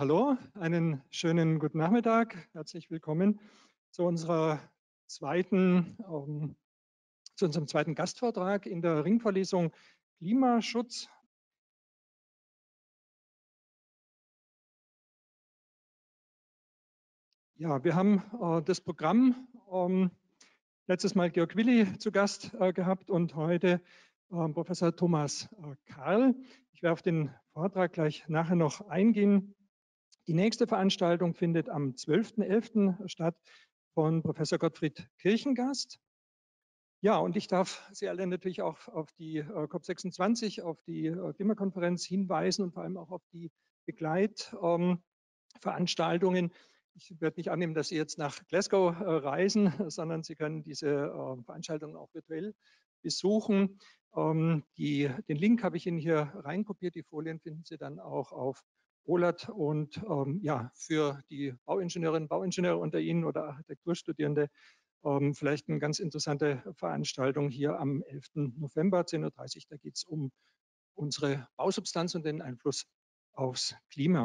hallo, einen schönen guten Nachmittag. Herzlich willkommen zu zu unserem zweiten Gastvortrag in der Ringvorlesung Klimaschutz. Ja, wir haben das Programm letztes Mal Georg Willi zu Gast gehabt und heute Professor Thomas Karl. Ich werde auf den Vortrag gleich nachher noch eingehen. Die nächste Veranstaltung findet am 12.11. statt von Professor Gottfried Kirchengast. Ja, und ich darf Sie alle natürlich auch auf die COP26, auf die Klimakonferenz hinweisen und vor allem auch auf die Begleitveranstaltungen. Ich werde nicht annehmen, dass Sie jetzt nach Glasgow reisen, sondern Sie können diese Veranstaltungen auch virtuell besuchen. Den Link habe ich Ihnen hier reinkopiert. Die Folien finden Sie dann auch auf OLAT und ja, für die Bauingenieurinnen und Bauingenieure unter Ihnen oder Architekturstudierende vielleicht eine ganz interessante Veranstaltung hier am 11. November, 10:30 Uhr. Da geht es um unsere Bausubstanz und den Einfluss aufs Klima.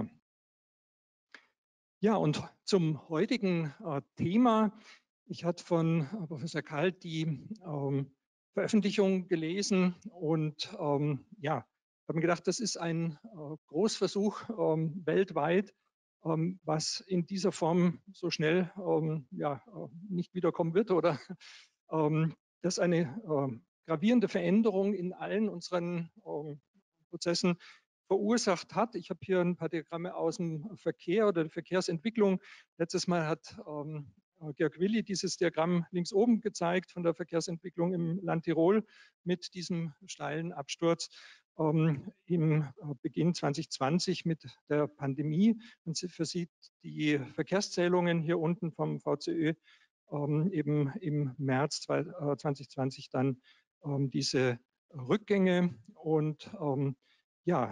Ja, und zum heutigen Thema. Ich hatte von Professor Kalt die Veröffentlichung gelesen und ja, habe mir gedacht, das ist ein Großversuch weltweit, was in dieser Form so schnell ja, nicht wiederkommen wird oder das eine gravierende Veränderung in allen unseren Prozessen verursacht hat. Ich habe hier ein paar Diagramme aus dem Verkehr oder der Verkehrsentwicklung. Letztes Mal hat Georg Willi dieses Diagramm links oben gezeigt von der Verkehrsentwicklung im Land Tirol mit diesem steilen Absturz im Beginn 2020 mit der Pandemie. Man versieht die Verkehrszählungen hier unten vom VCÖ eben im März 2020 dann diese Rückgänge und ja,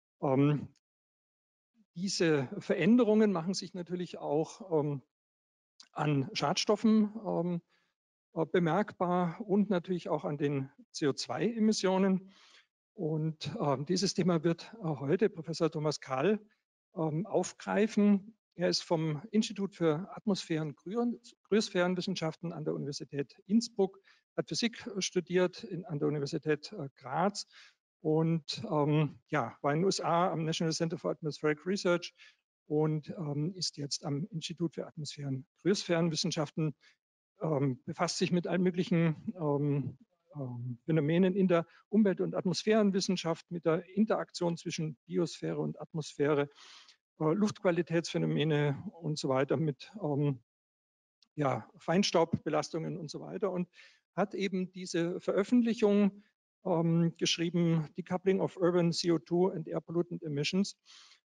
diese Veränderungen machen sich natürlich auch an Schadstoffen bemerkbar und natürlich auch an den CO2-Emissionen. Und dieses Thema wird heute Professor Thomas Karl aufgreifen. Er ist vom Institut für Atmosphären- und Kryosphärenwissenschaften an der Universität Innsbruck, hat Physik studiert an der Universität Graz und ja, war in den USA am National Center for Atmospheric Research und ist jetzt am Institut für Atmosphären- und Kryosphärenwissenschaften, befasst sich mit allen möglichen Phänomenen in der Umwelt- und Atmosphärenwissenschaft, mit der Interaktion zwischen Biosphäre und Atmosphäre, Luftqualitätsphänomene und so weiter, mit ja, Feinstaubbelastungen und so weiter und hat eben diese Veröffentlichung geschrieben, Decoupling of Urban CO2 and Air Pollutant Emissions.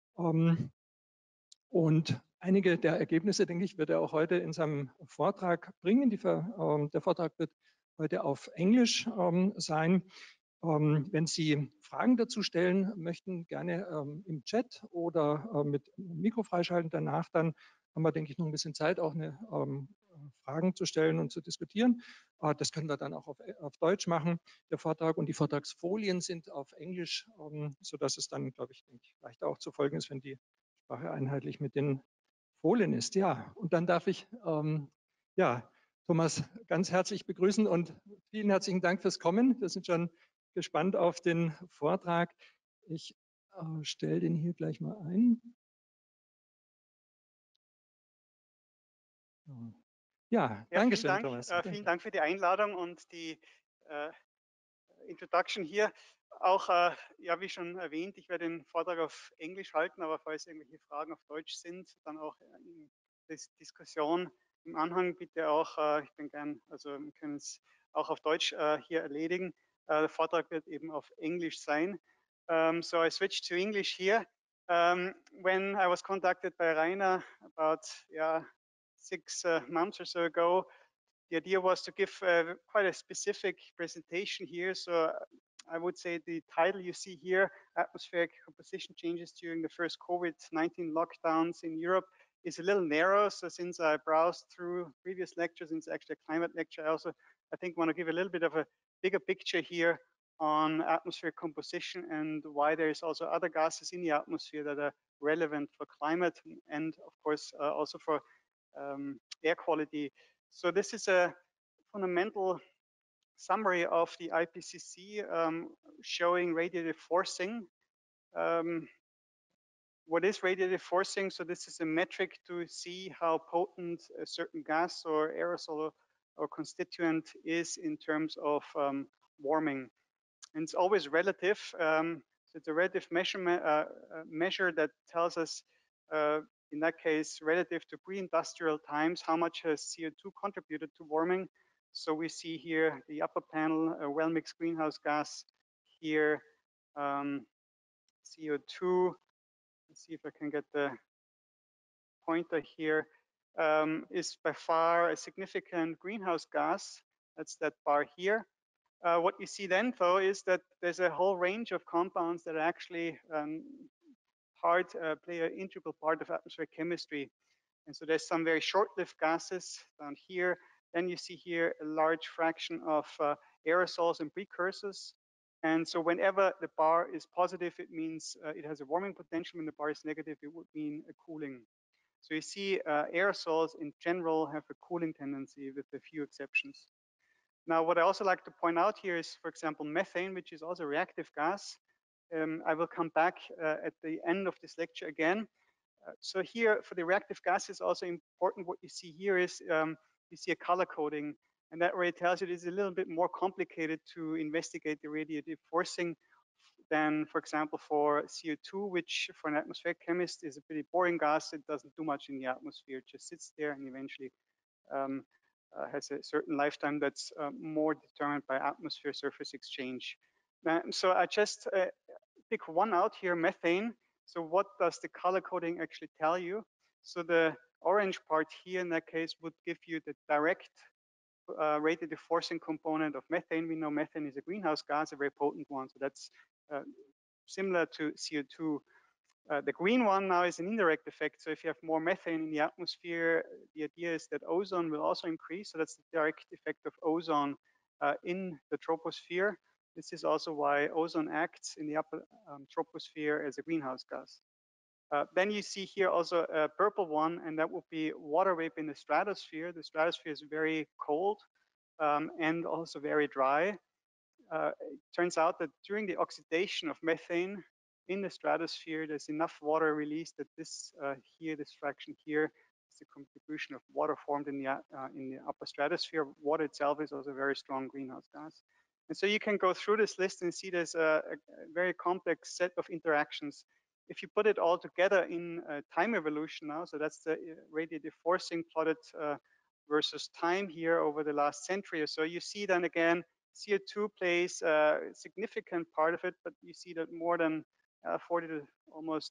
Und einige der Ergebnisse, denke ich, wird er auch heute in seinem Vortrag bringen. Der Vortrag wird heute auf Englisch sein. Wenn Sie Fragen dazu stellen möchten, gerne im Chat oder mit Mikro freischalten. Danach dann haben wir, denke ich, noch ein bisschen Zeit, auch Fragen zu stellen und zu diskutieren. Das können wir dann auch auf Deutsch machen, der Vortrag. Und die Vortragsfolien sind auf Englisch, sodass es dann, glaube ich, leichter auch zu folgen ist, wenn die Sprache einheitlich mit den Folien ist. Ja, und dann darf ich ja, Thomas ganz herzlich begrüßen und vielen herzlichen Dank fürs Kommen. Wir sind schon gespannt auf den Vortrag. Ich stelle den hier gleich mal ein. Ja, danke schön, Thomas. Vielen Dank für die Einladung und die Introduction hier. Auch, ja, wie schon erwähnt, ich werde den Vortrag auf Englisch halten, aber falls irgendwelche Fragen auf Deutsch sind, dann auch in der Diskussion im Anhang bitte auch, ich bin gern, also wir können es auch auf Deutsch hier erledigen. Der Vortrag wird eben auf Englisch sein. So I switched to English here. When I was contacted by Rainer about 6 months or so ago, the idea was to give quite a specific presentation here. So I would say the title you see here, Atmospheric Composition Changes During the First COVID-19 Lockdowns in Europe, is a little narrow. So since I browsed through previous lectures, and it's actually a climate lecture, I think want to give a little bit of a bigger picture here on atmospheric composition and why there is also other gases in the atmosphere that are relevant for climate and of course also for air quality. So this is a fundamental summary of the IPCC showing radiative forcing. What is radiative forcing? So this is a metric to see how potent a certain gas or aerosol or constituent is in terms of warming. And it's always relative. So it's a relative measure that tells us, in that case, relative to pre-industrial times, how much has CO2 contributed to warming. So we see here the upper panel, a well-mixed greenhouse gas, here CO2. Let's see if I can get the pointer here. Is by far a significant greenhouse gas. That's that bar here. What you see then, though, is that there's a whole range of compounds that actually play an integral part of atmospheric chemistry. And so there's some very short-lived gases down here. Then you see here a large fraction of aerosols and precursors. And so whenever the bar is positive, it means it has a warming potential. When the bar is negative, it would mean a cooling. So you see aerosols in general have a cooling tendency with a few exceptions. Now, what I also like to point out here is, for example, methane, which is also a reactive gas. I will come back at the end of this lecture again. So here, for the reactive gases, also important what you see here is you see a color coding. And that already tells you it is a little bit more complicated to investigate the radiative forcing than, for example, for CO2, which for an atmospheric chemist is a pretty boring gas. It doesn't do much in the atmosphere. It just sits there and eventually has a certain lifetime that's more determined by atmosphere surface exchange. So I just pick one out here, methane. So what does the color coding actually tell you? So the orange part here in that case would give you the direct radiative forcing component of methane. We know methane is a greenhouse gas, a very potent one. So that's similar to CO2. The green one now is an indirect effect. So if you have more methane in the atmosphere, the idea is that ozone will also increase. So that's the direct effect of ozone in the troposphere. This is also why ozone acts in the upper troposphere as a greenhouse gas. Then you see here also a purple one, and that would be water vapor in the stratosphere. The stratosphere is very cold and also very dry. It turns out that during the oxidation of methane in the stratosphere, there's enough water released that this fraction here is the contribution of water formed in the upper stratosphere. Water itself is also a very strong greenhouse gas. And so you can go through this list and see there's a very complex set of interactions. If you put it all together in time evolution now, so that's the radiative forcing plotted versus time here over the last century or so, you see then again CO2 plays a significant part of it, but you see that more than 40 to almost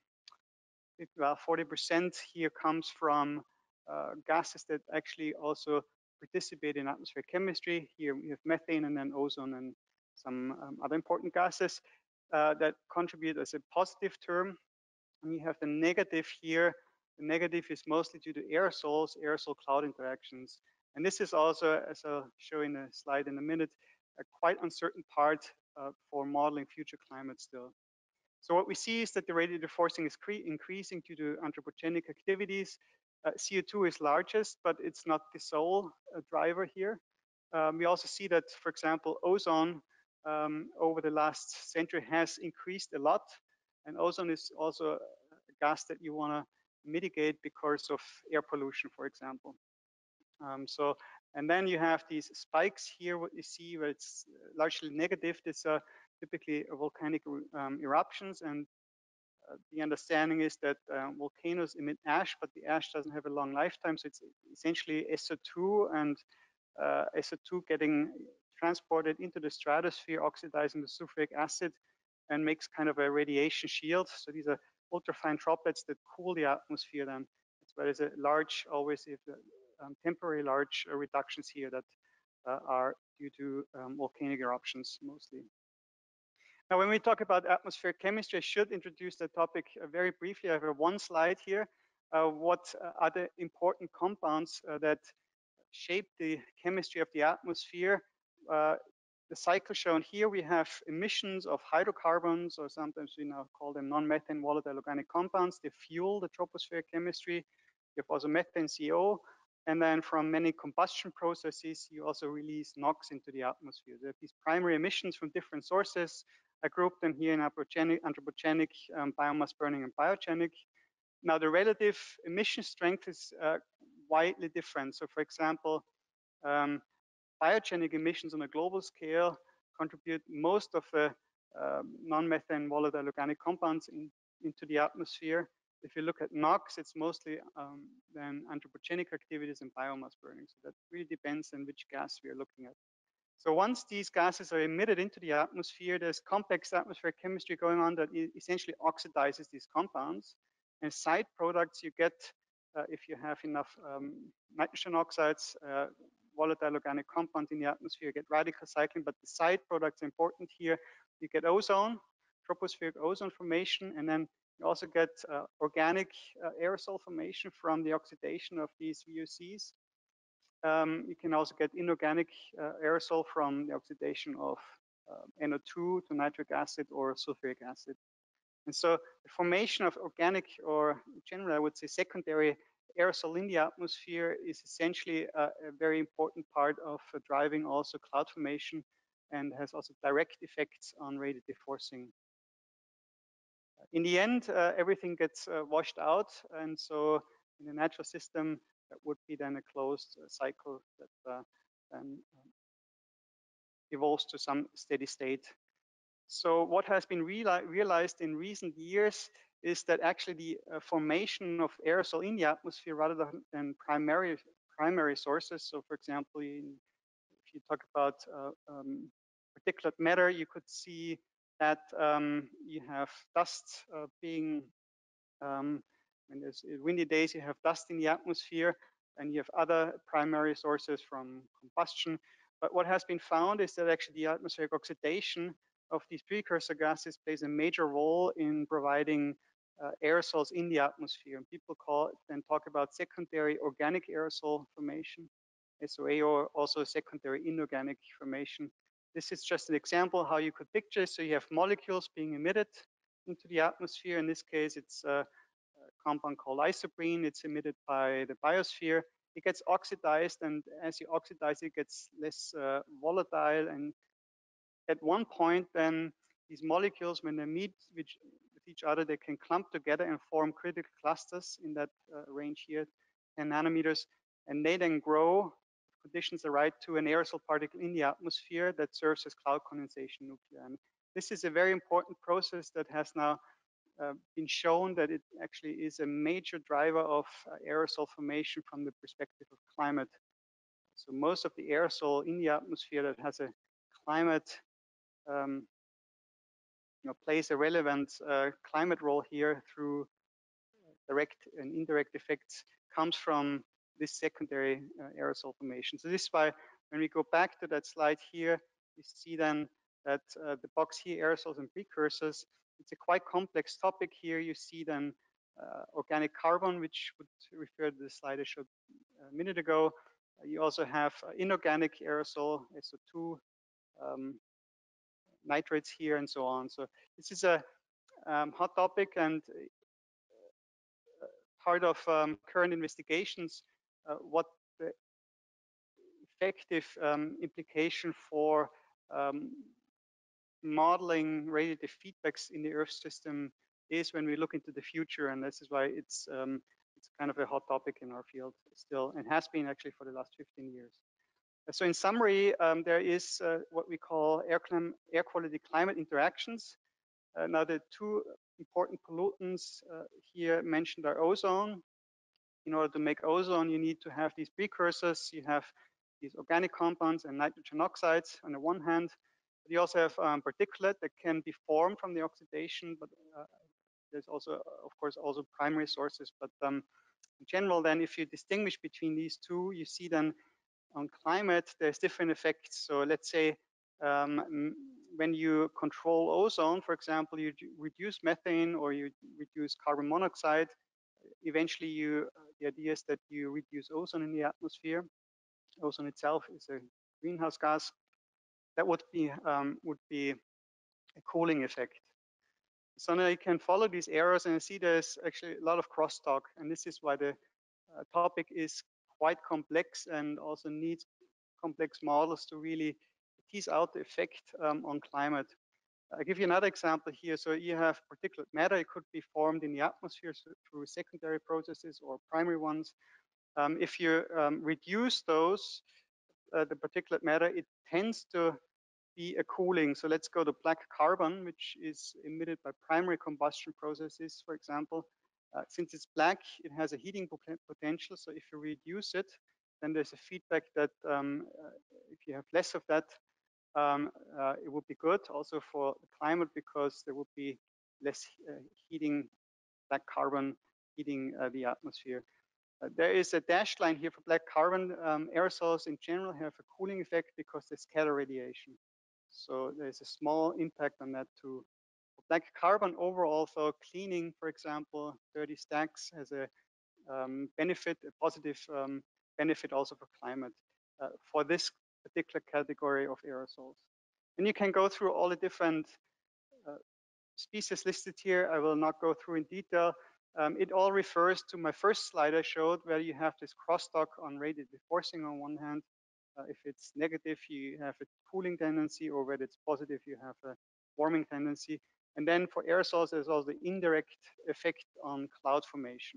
40% here comes from gases that actually also participate in atmospheric chemistry. Here we have methane and then ozone and some other important gases that contribute as a positive term. And you have the negative here. The negative is mostly due to aerosols, aerosol cloud interactions. And this is also, as I'll show in a slide in a minute, a quite uncertain part for modeling future climate still. So what we see is that the radiative forcing is increasing due to anthropogenic activities. CO2 is largest, but it's not the sole driver here. We also see that, for example, ozone over the last century has increased a lot. And ozone is also a gas that you want to mitigate because of air pollution, for example. And then you have these spikes here, what you see where it's largely negative. This are typically volcanic eruptions, and the understanding is that volcanoes emit ash, but the ash doesn't have a long lifetime, so it's essentially SO2, and SO2 getting transported into the stratosphere, oxidizing the sulfuric acid, and makes kind of a radiation shield. So these are ultrafine droplets that cool the atmosphere then. That's why there's a large, always if temporary large reductions here that are due to volcanic eruptions mostly. Now, when we talk about atmospheric chemistry, I should introduce the topic very briefly. I have one slide here. What are the important compounds that shape the chemistry of the atmosphere? the cycle shown here, we have emissions of hydrocarbons, or sometimes we now call them non-methane volatile organic compounds. They fuel the tropospheric chemistry. You have also methane, CO, and then from many combustion processes, you also release NOx into the atmosphere. There are these primary emissions from different sources. I grouped them here in anthropogenic, biomass burning, and biogenic. Now, the relative emission strength is widely different. So, for example, biogenic emissions on a global scale contribute most of the non-methane volatile organic compounds into the atmosphere. If you look at NOx, it's mostly then anthropogenic activities and biomass burning. So that really depends on which gas we are looking at. So once these gases are emitted into the atmosphere, there's complex atmospheric chemistry going on that essentially oxidizes these compounds. And side products you get if you have enough nitrogen oxides, volatile organic compound in the atmosphere, get radical cycling, but the side products are important here. You get ozone, tropospheric ozone formation, and then you also get organic aerosol formation from the oxidation of these VOCs. You can also get inorganic aerosol from the oxidation of NO2 to nitric acid or sulfuric acid. And so the formation of organic, or generally I would say secondary aerosol in the atmosphere, is essentially a very important part of driving also cloud formation, and has also direct effects on radiative forcing. In the end, everything gets washed out, and so in the natural system, that would be then a closed cycle that then evolves to some steady state. So what has been realized in recent years is that actually the formation of aerosol in the atmosphere rather than primary sources. So for example, if you talk about particulate matter, you could see that you have dust being, when there's windy days, you have dust in the atmosphere, and you have other primary sources from combustion. But what has been found is that actually the atmospheric oxidation of these precursor gases plays a major role in providing aerosols in the atmosphere. And people talk about secondary organic aerosol formation, SOA, or also secondary inorganic formation. This is just an example how you could picture. So you have molecules being emitted into the atmosphere. In this case, it's a compound called isoprene. It's emitted by the biosphere. It gets oxidized, and as you oxidize, it gets less volatile. And at one point, then these molecules, when they meet with each other, they can clump together and form critical clusters in that range here, 10 nanometers, and they then grow, if conditions are right, to an aerosol particle in the atmosphere that serves as cloud condensation nuclei. And this is a very important process that has now been shown that it actually is a major driver of aerosol formation from the perspective of climate. So most of the aerosol in the atmosphere that has a climate plays a relevant climate role here through direct and indirect effects comes from this secondary aerosol formation. So this is why when we go back to that slide here, you see then that the box here, aerosols and precursors, it's a quite complex topic here. You see then organic carbon, which would refer to the slide I showed a minute ago. You also have inorganic aerosol, SO2, nitrates here, and so on. So this is a hot topic, and part of current investigations, what the effective implication for modeling radiative feedbacks in the Earth system is when we look into the future, and this is why it's kind of a hot topic in our field still, and has been actually for the last 15 years. So in summary, there is what we call air quality climate interactions. Now the two important pollutants here mentioned are ozone. In order to make ozone, you need to have these precursors. You have these organic compounds and nitrogen oxides on the one hand. But you also have particulate that can be formed from the oxidation, but there's also, of course, also primary sources. But in general, then, if you distinguish between these two, you see then on climate, there's different effects. So let's say when you control ozone, for example, you reduce methane or you reduce carbon monoxide, eventually the idea is that you reduce ozone in the atmosphere. Ozone itself is a greenhouse gas. that would be a cooling effect. So now you can follow these arrows and see there's actually a lot of crosstalk, and this is why the topic is quite complex and also needs complex models to really tease out the effect on climate. I'll give you another example here. So you have particulate matter. It could be formed in the atmosphere through secondary processes or primary ones. If you reduce those, the particulate matter, it tends to be a cooling. So let's go to black carbon, which is emitted by primary combustion processes, for example. Since it's black, it has a heating potential. So if you reduce it, then there's a feedback that if you have less of that, it would be good also for the climate because there would be less heating, black carbon heating the atmosphere. There is a dashed line here for black carbon. Aerosols in general have a cooling effect because they scatter radiation. So there's a small impact on that too. For black carbon overall, so cleaning, for example, dirty stacks has a benefit, a positive benefit also for climate for this particular category of aerosols. And you can go through all the different species listed here. I will not go through in detail. It all refers to my first slide I showed, where you have this crosstalk on radiative forcing on one hand. If it's negative, you have a cooling tendency, or whether it's positive, you have a warming tendency. And then for aerosols, there's also the indirect effect on cloud formation.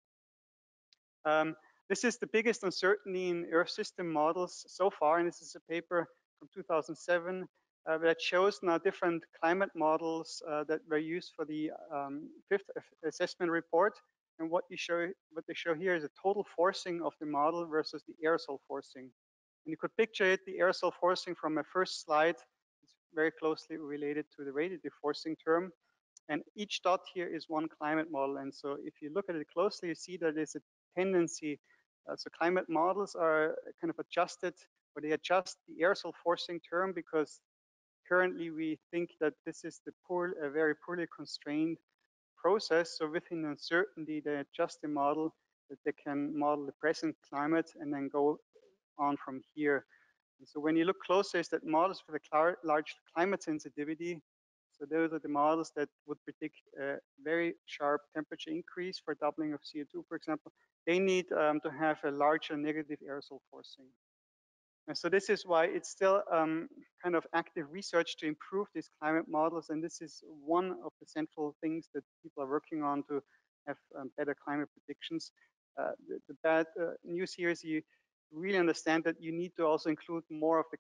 This is the biggest uncertainty in Earth system models so far, and this is a paper from 2007 that shows now different climate models that were used for the fifth assessment report. And what they show here is a total forcing of the model versus the aerosol forcing. And you could picture it, the aerosol forcing from my first slide is very closely related to the radiative forcing term. And each dot here is one climate model. And so if you look at it closely, you see that there's a tendency. So climate models are kind of adjusted, or they adjust the aerosol forcing term because currently we think that this is a very poorly constrained process. So within uncertainty, they adjust the model that they can model the present climate and then go on from here. And so when you look closer, is that models for the large climate sensitivity. So those are the models that would predict a very sharp temperature increase for doubling of CO2, for example. They need to have a larger negative aerosol forcing. And so this is why it's still kind of active research to improve these climate models. And this is one of the central things that people are working on to have better climate predictions. The bad news here is you really understand that you need to also include more of the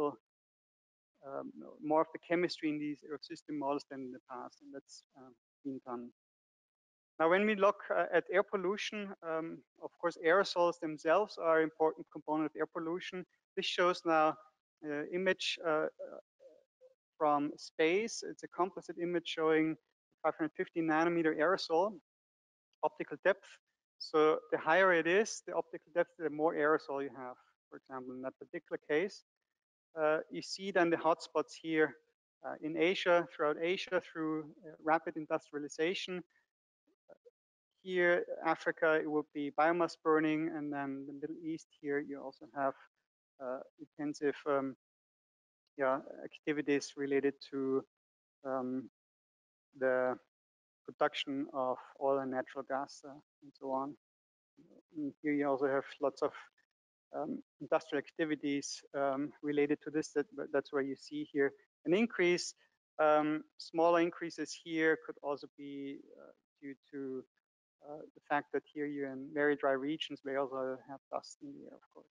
chemistry in these Earth system models than in the past, and that's been done. Now, when we look at air pollution, of course, aerosols themselves are an important component of air pollution. This shows now image from space. It's a composite image showing 550 nanometer aerosol optical depth. So the higher it is, the optical depth, the more aerosol you have. For example, in that particular case, you see then the hotspots here in Asia, throughout Asia, through rapid industrialization. Here, Africa, it would be biomass burning, and then the Middle East here, you also have intensive activities related to the production of oil and natural gas and so on. And here you also have lots of industrial activities related to this. That's where you see here an increase. Smaller increases here could also be due to the fact that here you're in very dry regions, we also have dust in the air, of course.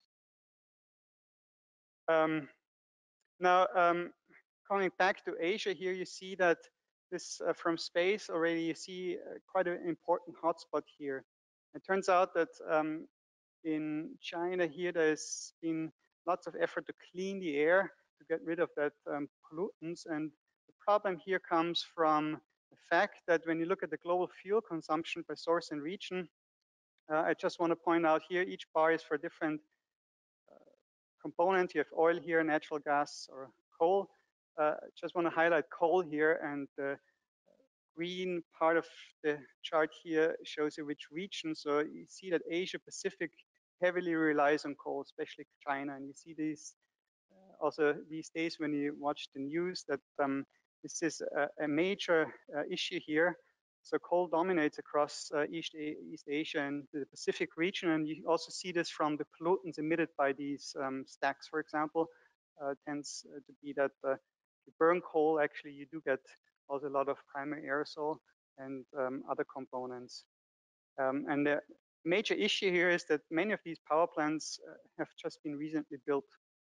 Now, coming back to Asia, here you see that this from space already, you see quite an important hotspot here. It turns out that in China here, there's been lots of effort to clean the air, to get rid of that pollutants. And the problem here comes from the fact that when you look at the global fuel consumption by source and region, I just want to point out here, each bar is for different component. You have oil here, natural gas, or coal. Just want to highlight coal here, and the green part of the chart here shows you which region. So you see that Asia Pacific heavily relies on coal, especially China, and you see these also these days when you watch the news that this is a major issue here. So coal dominates across East Asia and the Pacific region, and you also see this from the pollutants emitted by these stacks, for example. Tends to be that you burn coal, actually you do get also a lot of primary aerosol and other components. And the major issue here is that many of these power plants have just been recently built.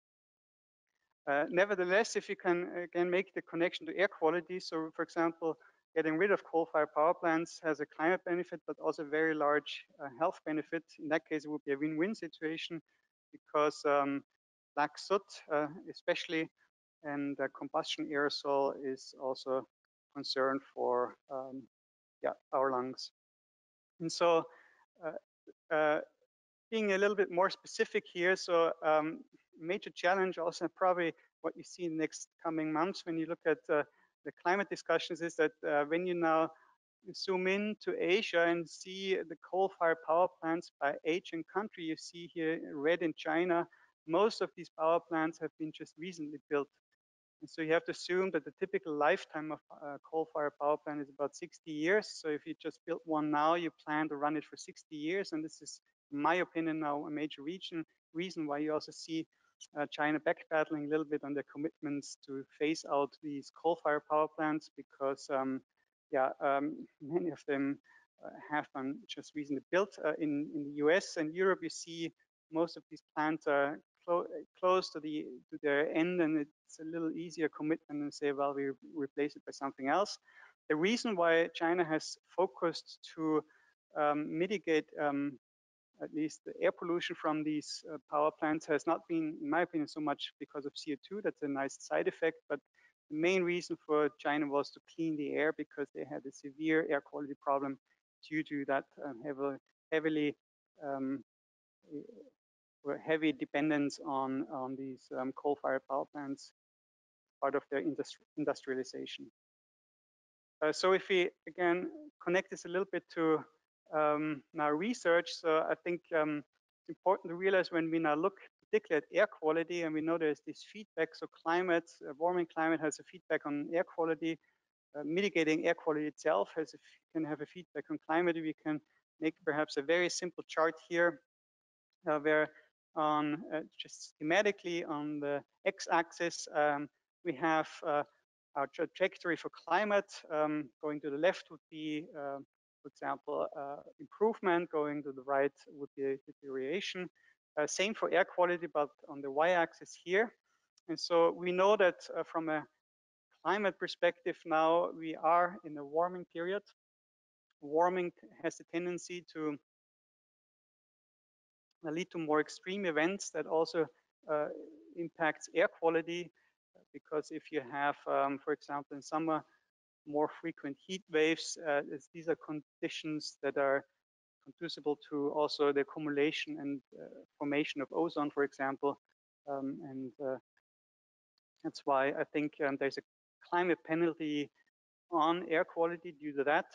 Nevertheless, if you can again make the connection to air quality, so for example, getting rid of coal-fired power plants has a climate benefit, but also a very large health benefit. In that case, it would be a win-win situation because black soot, especially, and combustion aerosol is also a concern for our lungs. And so being a little bit more specific here, so major challenge also probably what you see in the next coming months when you look at the climate discussions is that when you now zoom in to Asia and see the coal-fired power plants by age and country, you see here red in China, most of these power plants have been just recently built. And so you have to assume that the typical lifetime of a coal-fired power plant is about 60 years. So if you just built one now, you plan to run it for 60 years. And this is, in my opinion, now a major reason why you also see China backpedaling a little bit on their commitments to phase out these coal-fired power plants because, many of them have been just recently built. In the US and Europe, you see most of these plants are close to their end, and it's a little easier commitment and say, well, we replace it by something else. The reason why China has focused to mitigate at least the air pollution from these power plants has not been, in my opinion, so much because of CO2. That's a nice side effect, but the main reason for China was to clean the air because they had a severe air quality problem due to that heavy dependence on these coal-fired power plants, part of their industrialization. So if we again connect this a little bit to our research, so I think it's important to realize when we now look particularly at air quality, and we know there's this feedback, so climate, warming climate has a feedback on air quality, mitigating air quality itself can have a feedback on climate. We can make perhaps a very simple chart here where on just schematically on the x-axis we have our trajectory for climate. Going to the left would be, for example, improvement. Going to the right would be deterioration. Same for air quality, but on the y-axis here. And so we know that from a climate perspective now we are in a warming period. Warming has a tendency to lead to more extreme events that also impacts air quality, because if you have, for example, in summer, more frequent heat waves, these are conditions that are conducible to also the accumulation and formation of ozone, for example, and that's why I think there's a climate penalty on air quality due to that.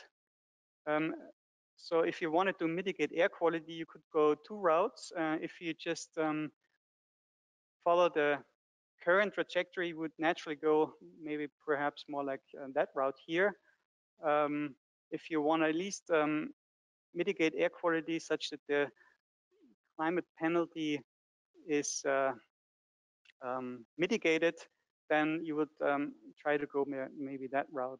So if you wanted to mitigate air quality, you could go two routes. If you just follow the current trajectory, would naturally go maybe perhaps more like that route here. If you want to at least mitigate air quality such that the climate penalty is mitigated, then you would try to go maybe that route.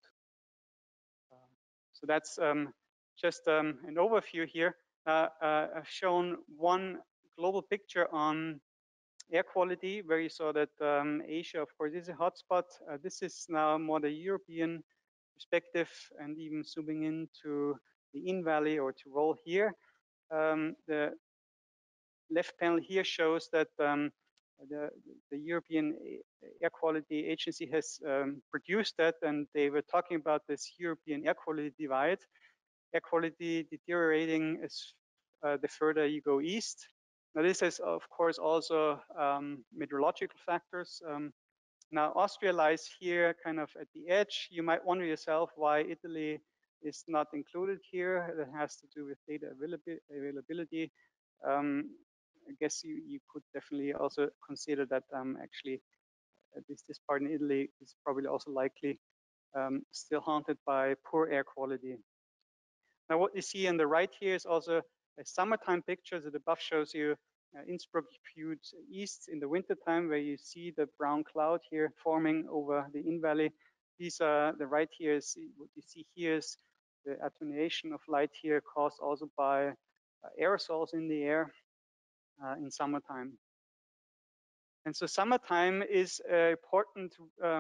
So that's just an overview here. I've shown one global picture on air quality where you saw that Asia, of course, is a hotspot. This is now more the European perspective, and even zooming into the Inn Valley or Tyrol here. The left panel here shows that the European Air Quality Agency has produced that, and they were talking about this European air quality divide. Air quality deteriorating as the further you go east. Now this is of course also meteorological factors. Now Austria lies here kind of at the edge. You might wonder yourself why Italy is not included here. That has to do with data availability. I guess you could definitely also consider that actually this part in Italy is probably also likely still haunted by poor air quality. Now, what you see on the right here is also a summertime picture. So the above shows you Innsbruck viewed east in the wintertime, where you see the brown cloud here forming over the Inn Valley. These are the right here is what you see here is the attenuation of light here caused also by aerosols in the air in summertime. And so summertime is an important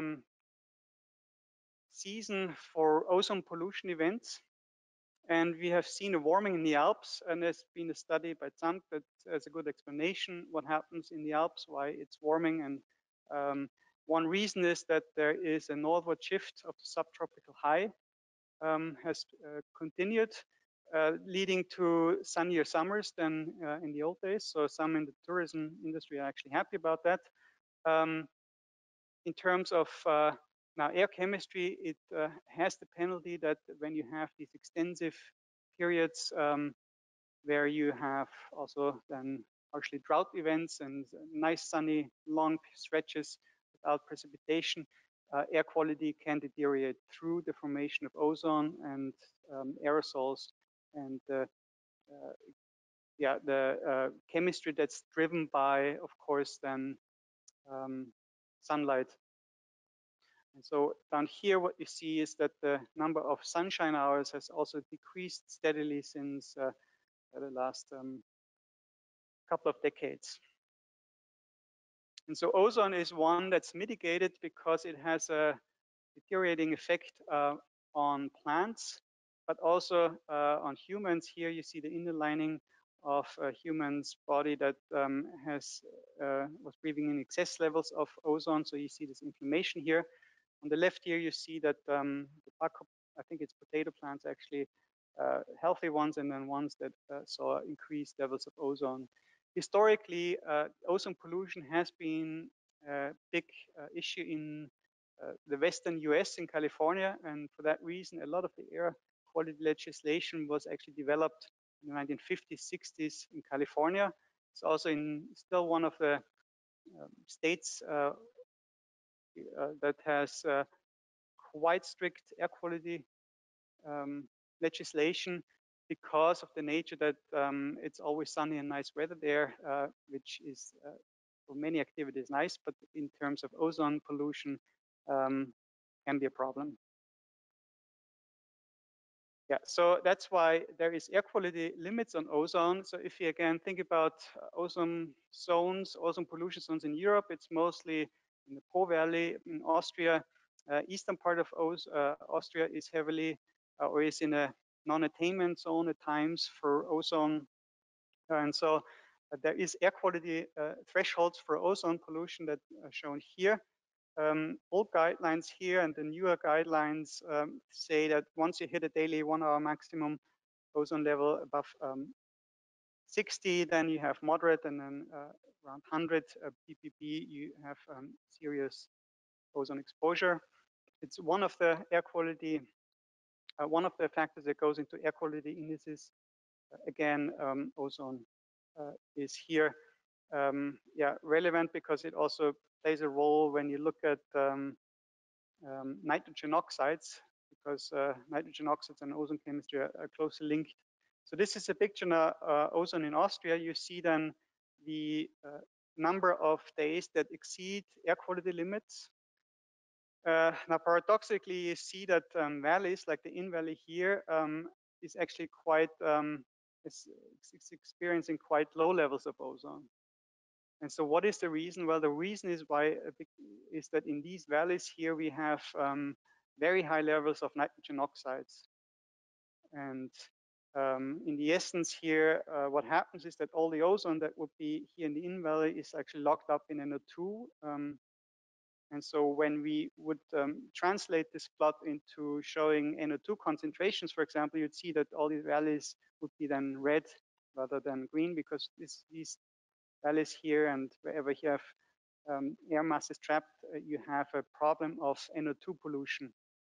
season for ozone pollution events. And we have seen a warming in the Alps, and there's been a study by Zandt that has a good explanation what happens in the Alps, why it's warming. And one reason is that there is a northward shift of the subtropical high has continued, leading to sunnier summers than in the old days. So some in the tourism industry are actually happy about that. In terms of now air chemistry, it has the penalty that when you have these extensive periods where you have also then partially drought events and nice sunny long stretches without precipitation, air quality can deteriorate through the formation of ozone and aerosols and yeah, the chemistry that's driven by, of course, then sunlight. And so down here, what you see is that the number of sunshine hours has also decreased steadily since the last couple of decades. And so ozone is one that's mitigated because it has a deteriorating effect on plants, but also on humans. Here you see the inner lining of a human's body that was breathing in excess levels of ozone. So you see this inflammation here. On the left here, you see that the I think it's potato plants actually, healthy ones, and then ones that saw increased levels of ozone. Historically, ozone pollution has been a big issue in the western US, in California, and for that reason, a lot of the air quality legislation was actually developed in the 1950s, 60s in California. It's also still one of the states that has quite strict air quality legislation because of the nature that it's always sunny and nice weather there, which is for many activities nice, but in terms of ozone pollution can be a problem. Yeah, so that's why there is air quality limits on ozone. So if you again think about ozone zones, ozone pollution zones in Europe, it's mostly in the Po Valley in Austria. Eastern part of Austria is heavily or is in a non-attainment zone at times for ozone. And so there is air quality thresholds for ozone pollution that are shown here. Old guidelines here and the newer guidelines say that once you hit a daily 1 hour maximum ozone level above 60, then you have moderate, and then around 100 ppb, you have serious ozone exposure. It's one of the air quality, one of the factors that goes into air quality indices. Again, ozone is here relevant because it also plays a role when you look at nitrogen oxides, because nitrogen oxides and ozone chemistry are closely linked. So this is a picture of ozone in Austria. You see then the number of days that exceed air quality limits. Now, paradoxically, you see that valleys like the Inn Valley here is actually quite, is experiencing quite low levels of ozone. And so what is the reason? Well, the reason is is that in these valleys here, we have very high levels of nitrogen oxides. And in the essence here, what happens is that all the ozone that would be here in the Inn Valley is actually locked up in NO2. And so when we would translate this plot into showing NO2 concentrations, for example, you'd see that all these valleys would be then red rather than green, because these valleys here and wherever you have air masses trapped, you have a problem of NO2 pollution.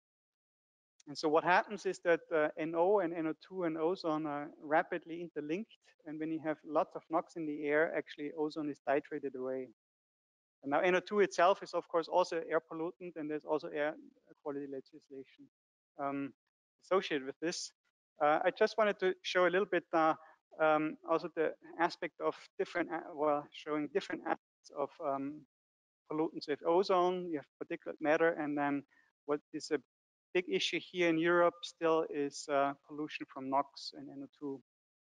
And so what happens is that NO and NO2 and ozone are rapidly interlinked. And when you have lots of NOx in the air, actually ozone is titrated away. And now NO2 itself is of course also air pollutant, and there's also air quality legislation associated with this. I just wanted to show a little bit also the aspect of different, showing different aspects of pollutants with ozone. You have particulate matter, and then what is a big issue here in Europe still is pollution from NOx and NO2.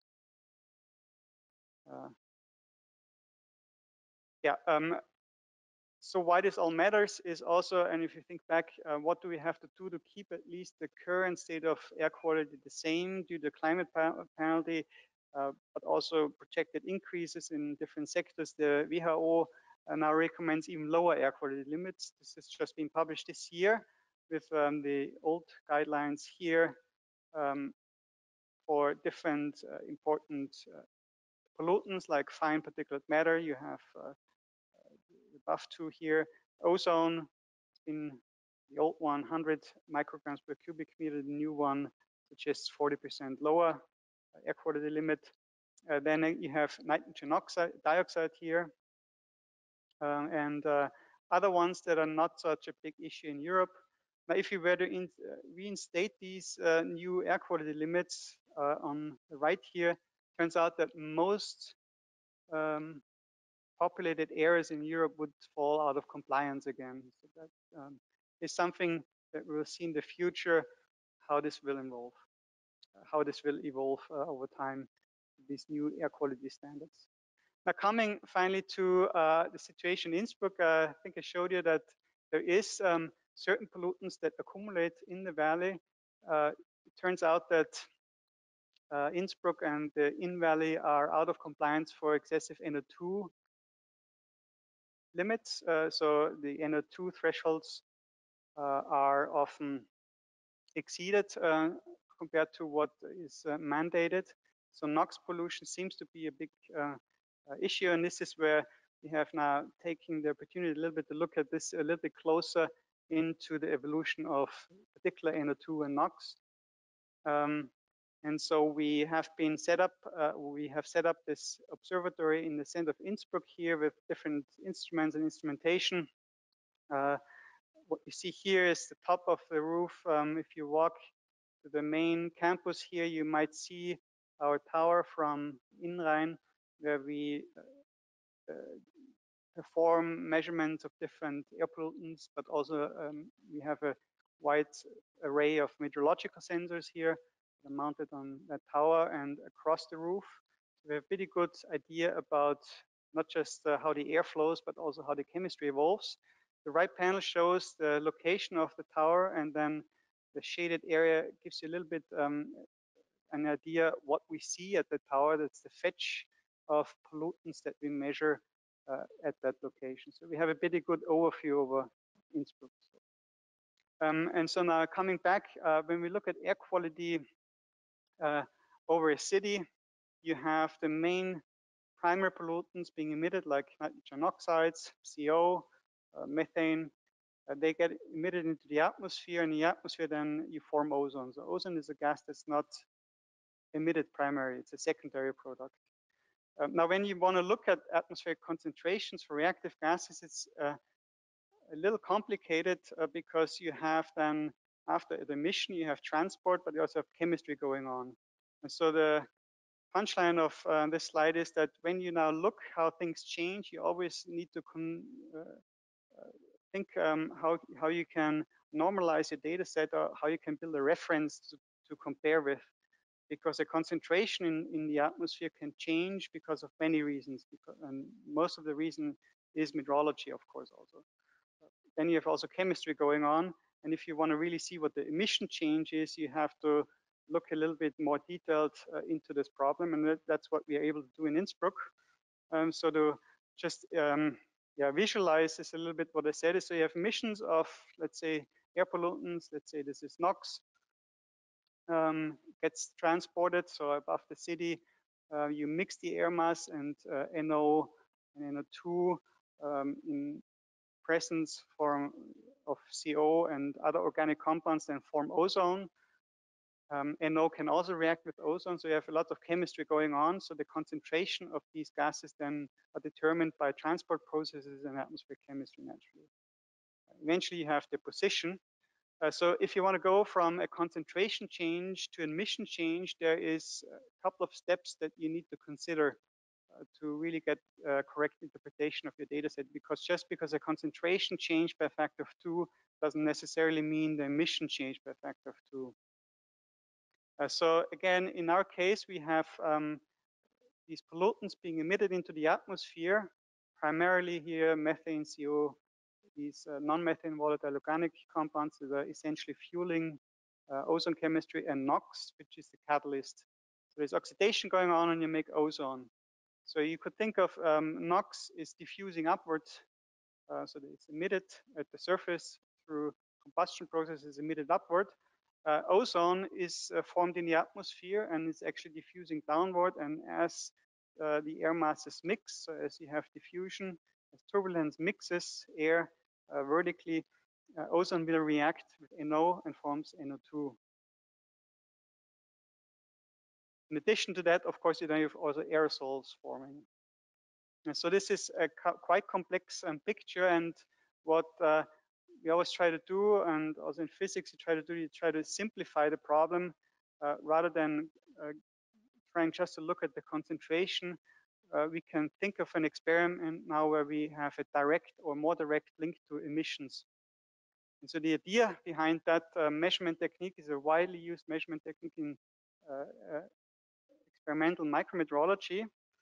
So why this all matters is also, and if you think back, what do we have to do to keep at least the current state of air quality the same due to climate penalty, but also projected increases in different sectors. The WHO now recommends even lower air quality limits. This has just been published this year with the old guidelines here for different important pollutants like fine particulate matter. You have the above two here. Ozone, in the old one, 100 micrograms per cubic meter. The new one suggests 40% lower air quality limit. Then you have nitrogen dioxide here, and other ones that are not such a big issue in Europe. Now, if you were to reinstate these new air quality limits on the right here, turns out that most populated areas in Europe would fall out of compliance again. So that is something that we'll see in the future, how this will evolve over time, these new air quality standards. Now, coming finally to the situation in Innsbruck, I think I showed you that there is certain pollutants that accumulate in the valley. It turns out that Innsbruck and the Inn Valley are out of compliance for excessive NO2 limits. So the NO2 thresholds are often exceeded compared to what is mandated. So NOx pollution seems to be a big issue, and this is where we have now taken the opportunity a little bit to look at this a little bit closer into the evolution of particular NO2 and NOx. And so we have set up this observatory in the center of Innsbruck here with different instruments and instrumentation. What you see here is the top of the roof. If you walk to the main campus here, you might see our tower from INRAIN, where we perform measurements of different air pollutants, but also we have a wide array of meteorological sensors here mounted on that tower and across the roof. So we have a pretty good idea about not just how the air flows, but also how the chemistry evolves. The right panel shows the location of the tower, and then the shaded area gives you a little bit an idea what we see at the tower. That's the fetch of pollutants that we measure at that location. So we have a pretty good overview over Innsbruck. And so now coming back, when we look at air quality over a city, you have the main primary pollutants being emitted like nitrogen oxides, CO, methane. They get emitted into the atmosphere. In the atmosphere, then you form ozone. So ozone is a gas that's not emitted primarily. It's a secondary product. Now, when you want to look at atmospheric concentrations for reactive gases, it's a little complicated because you have then, after the emission, you have transport, but you also have chemistry going on. And so the punchline of this slide is that when you now look how things change, you always need to think how you can normalize your data set, or how you can build a reference to compare with, because the concentration in the atmosphere can change because of many reasons, and most of the reason is meteorology, of course, also. Then you have also chemistry going on, and if you want to really see what the emission change is, you have to look a little bit more detailed into this problem, and that's what we are able to do in Innsbruck. So to just visualize this a little bit, what I said is, so you have emissions of, let's say, air pollutants. Let's say this is NOx. Gets transported, so above the city, you mix the air mass and NO and NO2 in presence of CO and other organic compounds, then form ozone. NO can also react with ozone, so you have a lot of chemistry going on. So the concentration of these gases then are determined by transport processes and atmospheric chemistry naturally. Eventually you have the position. So if you want to go from a concentration change to emission change, there is a couple of steps that you need to consider to really get correct interpretation of your data set, because just because a concentration changed by a factor of 2 doesn't necessarily mean the emission changed by a factor of 2. So again, in our case, we have these pollutants being emitted into the atmosphere, primarily here methane, CO, these non-methane volatile organic compounds that are essentially fueling ozone chemistry, and NOx, which is the catalyst. So there's oxidation going on and you make ozone. So you could think of NOx is diffusing upwards, so that it's emitted at the surface through combustion processes, emitted upward. Ozone is formed in the atmosphere and it's actually diffusing downward, and as the air masses mix, so as you have diffusion, as turbulence mixes air vertically, ozone will react with NO and forms NO2. In addition to that, of course, you then have also aerosols forming. And so this is a quite complex picture, and what we always try to do, and also in physics you try to simplify the problem rather than trying just to look at the concentration. We can think of an experiment now where we have a direct or more direct link to emissions. And so the idea behind that measurement technique is a widely used measurement technique in experimental micrometeorology.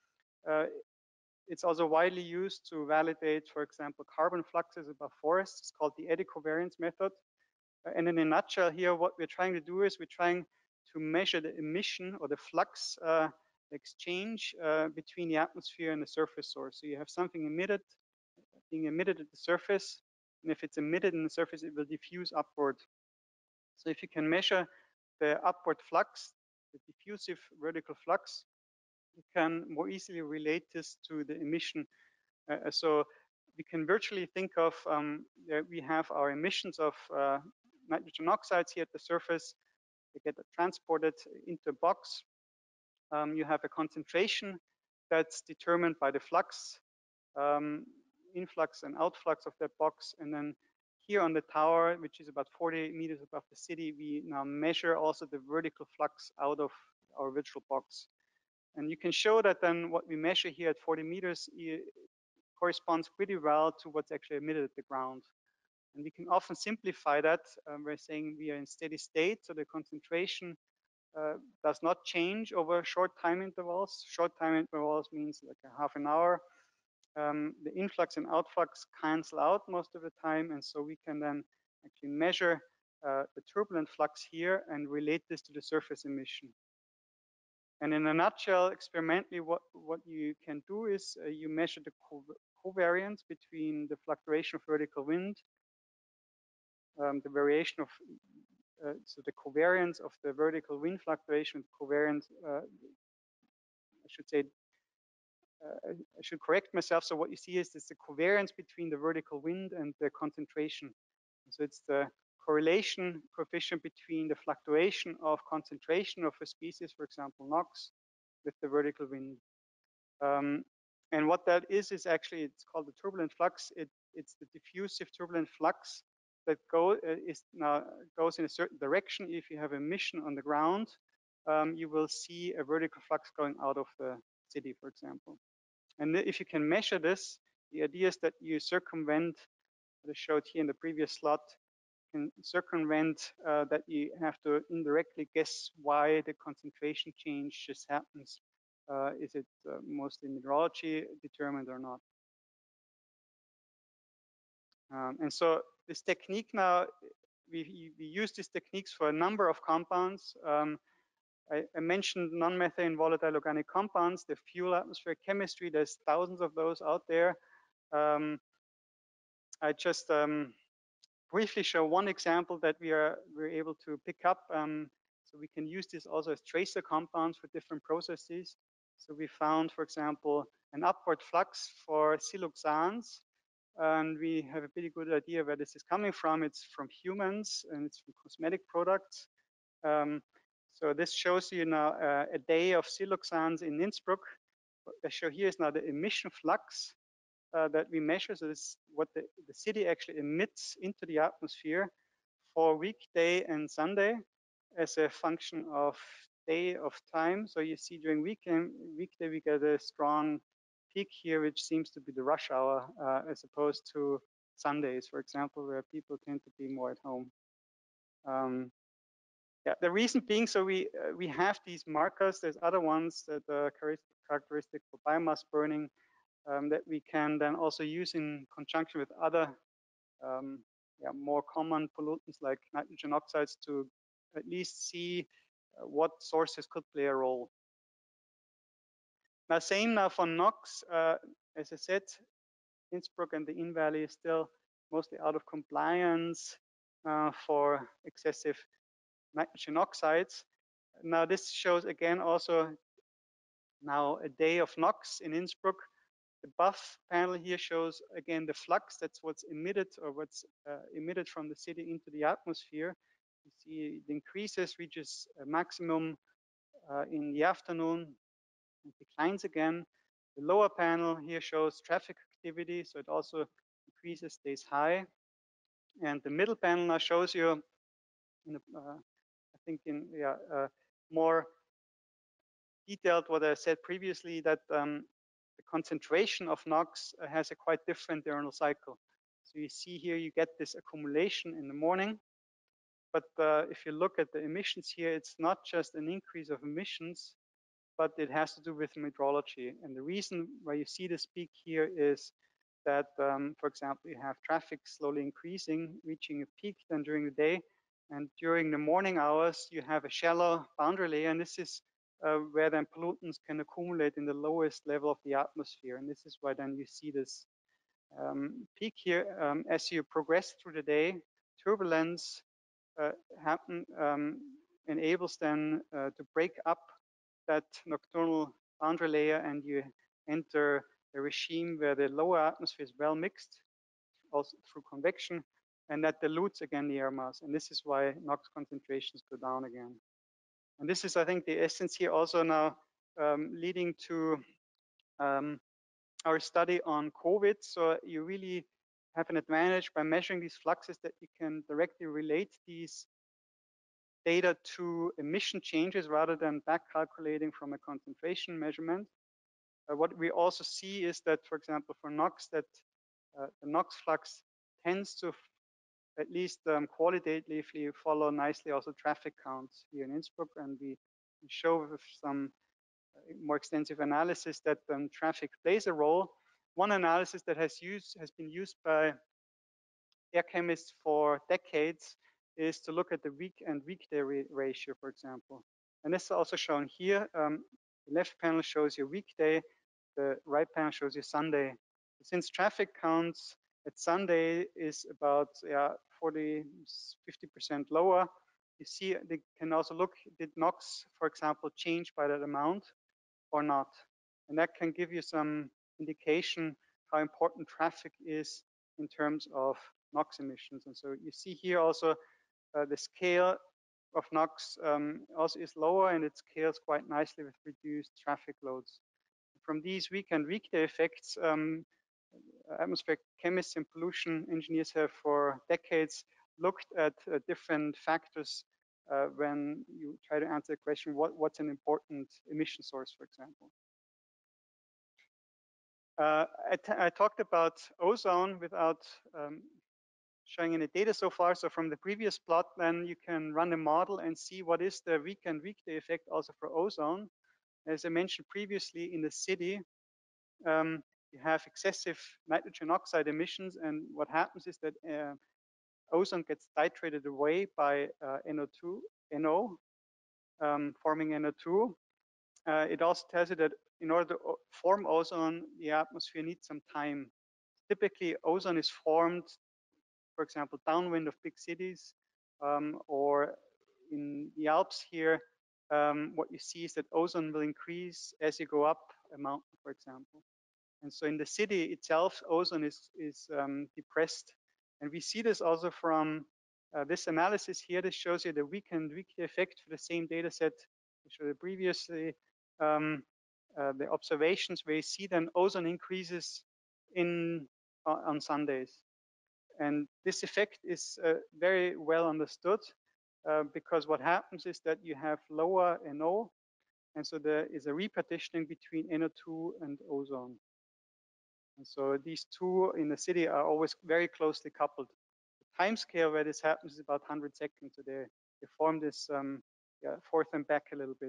It's also widely used to validate, for example, carbon fluxes above forests. It's called the eddy covariance method. And in a nutshell here, what we're trying to do is we're trying to measure the emission or the flux exchange between the atmosphere and the surface source. So you have something being emitted at the surface, and if it's emitted in the surface, it will diffuse upward. So if you can measure the upward flux, the diffusive vertical flux, you can more easily relate this to the emission. So we can virtually think of, we have our emissions of nitrogen oxides here at the surface. They get transported into a box. You have a concentration that's determined by the flux, influx and outflux of that box. And then here on the tower, which is about 40 meters above the city, we now measure also the vertical flux out of our virtual box. And you can show that then what we measure here at 40 meters corresponds pretty well to what's actually emitted at the ground. And we can often simplify that by saying we are in steady state, so the concentration does not change over short time intervals. Short time intervals means like a half an hour. The influx and outflux cancel out most of the time, and so we can then actually measure the turbulent flux here and relate this to the surface emission. And in a nutshell, experimentally, what you can do is you measure the covariance between the fluctuation of vertical wind, the variation of, so the covariance of the vertical wind fluctuation, covariance, I should say, I should correct myself. So what you see is the covariance between the vertical wind and the concentration. So it's the correlation coefficient between the fluctuation of concentration of a species, for example, NOx, with the vertical wind. And what that is actually, it's called the turbulent flux. It's the diffusive turbulent flux that goes in a certain direction. If you have emission on the ground, you will see a vertical flux going out of the city, for example. And if you can measure this, the idea is that you circumvent, what I showed here in the previous slot, can circumvent that you have to indirectly guess why the concentration change just happens. Is it mostly meteorology determined or not? And so this technique now, we use these techniques for a number of compounds. I mentioned non-methane volatile organic compounds, the fuel atmospheric chemistry. There's thousands of those out there. I just briefly show one example that we're able to pick up. So we can use this also as tracer compounds for different processes. So we found, for example, an upward flux for siloxanes. And we have a pretty good idea where this is coming from. It's from humans and it's from cosmetic products. So this shows you now a day of siloxanes in Innsbruck. What I show here is now the emission flux that we measure. So this is what the city actually emits into the atmosphere for weekday and Sunday as a function of day of time. So you see during weekday we get a strong peak here, which seems to be the rush hour as opposed to Sundays, for example, where people tend to be more at home. Yeah, the reason being, so we have these markers. There's other ones that are characteristic for biomass burning that we can then also use in conjunction with other more common pollutants like nitrogen oxides to at least see what sources could play a role. Now, same now for NOx. As I said, Innsbruck and the Inn Valley is still mostly out of compliance for excessive nitrogen oxides. Now this shows again also now a day of NOx in Innsbruck. The buff panel here shows again the flux. That's what's emitted or what's emitted from the city into the atmosphere. You see it increases, reaches a maximum in the afternoon, and declines again. The lower panel here shows traffic activity, so it also increases, stays high. And the middle panel now shows you, I think in more detailed what I said previously, that the concentration of NOx has a quite different diurnal cycle. So you see here you get this accumulation in the morning, but if you look at the emissions here, it's not just an increase of emissions, but it has to do with meteorology. And the reason why you see this peak here is that, for example, you have traffic slowly increasing, reaching a peak then during the day. And during the morning hours, you have a shallow boundary layer, and this is where then pollutants can accumulate in the lowest level of the atmosphere. And this is why then you see this peak here. As you progress through the day, turbulence enables then to break up that nocturnal boundary layer, and you enter a regime where the lower atmosphere is well mixed, also through convection, and that dilutes again the air mass. And this is why NOx concentrations go down again. And this is, I think, the essence here also now leading to our study on COVID. So you really have an advantage by measuring these fluxes that you can directly relate these data to emission changes rather than back calculating from a concentration measurement. What we also see is that, for example, for NOx, that the NOx flux tends to at least qualitatively follow nicely also traffic counts here in Innsbruck, and we show with some more extensive analysis that traffic plays a role. One analysis that has been used by air chemists for decades is to look at the week and weekday ratio, for example. And this is also shown here. The left panel shows you weekday, the right panel shows you Sunday. Since traffic counts at Sunday is about 40, 50% lower, you see they can also look, did NOx, for example, change by that amount or not? And that can give you some indication how important traffic is in terms of NOx emissions. And so you see here also the scale of NOx also is lower, and it scales quite nicely with reduced traffic loads. From these week and weekday effects, atmospheric chemists and pollution engineers have for decades looked at different factors when you try to answer the question, what's an important emission source, for example. I talked about ozone without showing any data so far. So from the previous plot, then you can run a model and see what is the week and weekday effect also for ozone. As I mentioned previously, in the city, you have excessive nitrogen oxide emissions, and what happens is that ozone gets titrated away by NO, forming NO2. It also tells you that in order to form ozone, the atmosphere needs some time. Typically, ozone is formed, for example, downwind of big cities, or in the Alps here, what you see is that ozone will increase as you go up a mountain, for example. And so in the city itself, ozone is depressed. And we see this also from this analysis here, this shows you the weekend weekly effect for the same data set we showed previously. The observations where you see then ozone increases on Sundays. And this effect is very well understood because what happens is that you have lower NO, and so there is a repartitioning between NO2 and ozone. And so these two in the city are always very closely coupled. The time scale where this happens is about 100 seconds. So they form this forth and back a little bit.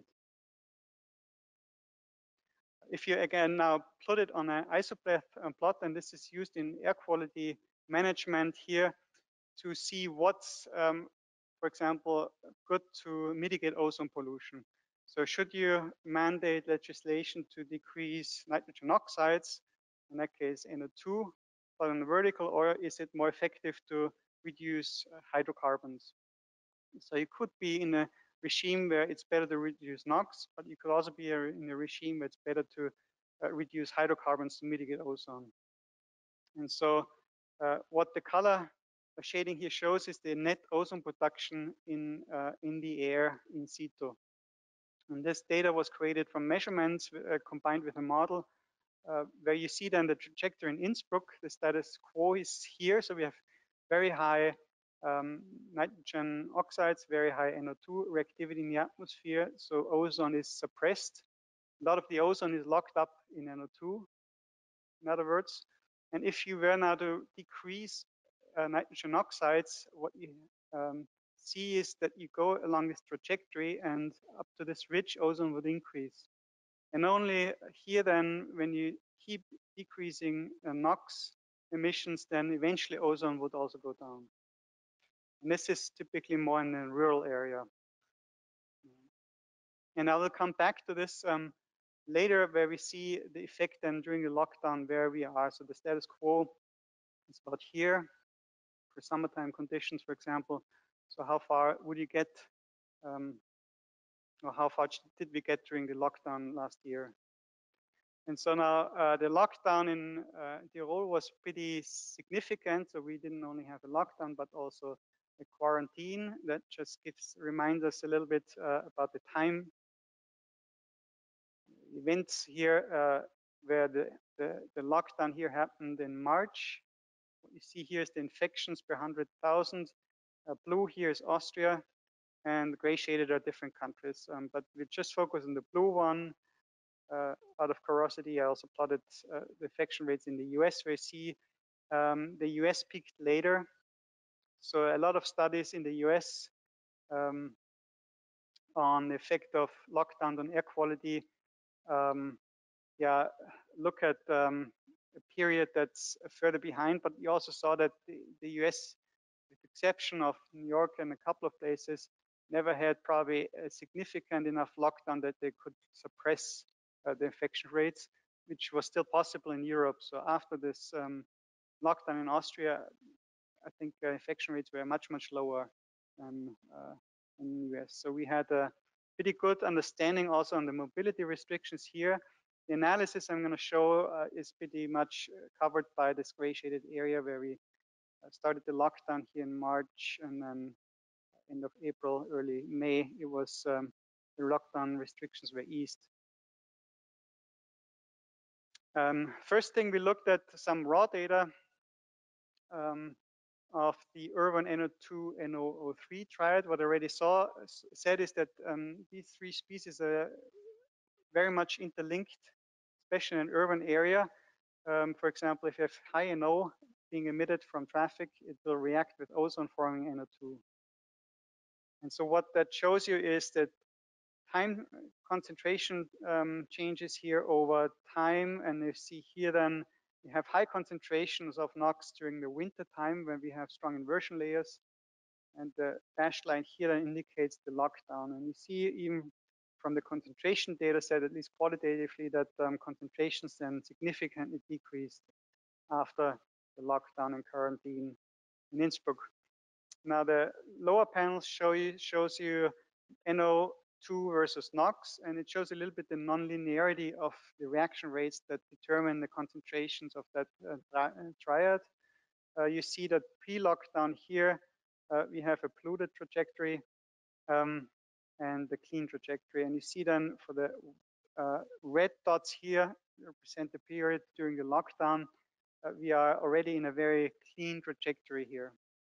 If you again now plot it on an isopleth plot, and this is used in air quality management here to see what's, for example, good to mitigate ozone pollution. So should you mandate legislation to decrease nitrogen oxides, in that case NO2, but on the vertical, or is it more effective to reduce hydrocarbons? So you could be in a regime where it's better to reduce NOx, but you could also be in a regime where it's better to reduce hydrocarbons to mitigate ozone. And so what the color shading here shows is the net ozone production in the air in situ. And this data was created from measurements combined with a model where you see then the trajectory in Innsbruck. The status quo is here. So we have very high nitrogen oxides, very high NO2 reactivity in the atmosphere. So ozone is suppressed. A lot of the ozone is locked up in NO2, in other words. And if you were now to decrease nitrogen oxides, what you see is that you go along this trajectory, and up to this ridge, ozone would increase. And only here then, when you keep decreasing NOx emissions, then eventually ozone would also go down. And this is typically more in a rural area. And I will come back to this later, where we see the effect then during the lockdown where we are. So the status quo is about here for summertime conditions, for example. So how far would you get, or how far did we get during the lockdown last year? And so now the lockdown in Tyrol was pretty significant. So we didn't only have a lockdown, but also a quarantine. That just reminds us a little bit about the time events here, where the lockdown here happened in March. What you see here is the infections per 100,000. Blue here is Austria, and gray shaded are different countries. But we just focus on the blue one. Out of curiosity, I also plotted the infection rates in the US, where you see the US peaked later. So a lot of studies in the US on the effect of lockdown on air quality, look at a period that's further behind, but you also saw that the US, with the exception of New York and a couple of places, never had probably a significant enough lockdown that they could suppress the infection rates, which was still possible in Europe. So after this lockdown in Austria, I think infection rates were much, much lower than in the US. So we had a pretty good understanding also on the mobility restrictions here. The analysis I'm going to show is pretty much covered by this gray shaded area where we started the lockdown here in March, and then end of April, early May, it was the lockdown restrictions were eased. First thing, we looked at some raw data of the urban NO2 NO03 triad. What I already said is that these three species are very much interlinked, especially in an urban area. For example, if you have high NO being emitted from traffic, it will react with ozone forming NO2. And so what that shows you is that time concentration changes here over time. And you see here then you have high concentrations of NOx during the winter time when we have strong inversion layers. And the dashed line here then indicates the lockdown. And you see even from the concentration data set, at least qualitatively, that concentrations then significantly decreased after the lockdown and quarantine in Innsbruck. Now the lower panel shows you NO2 versus NOx, and it shows a little bit the nonlinearity of the reaction rates that determine the concentrations of that triad. You see that pre-lockdown here, we have a polluted trajectory and the clean trajectory. And you see then for the red dots here represent the period during the lockdown. We are already in a very clean trajectory here.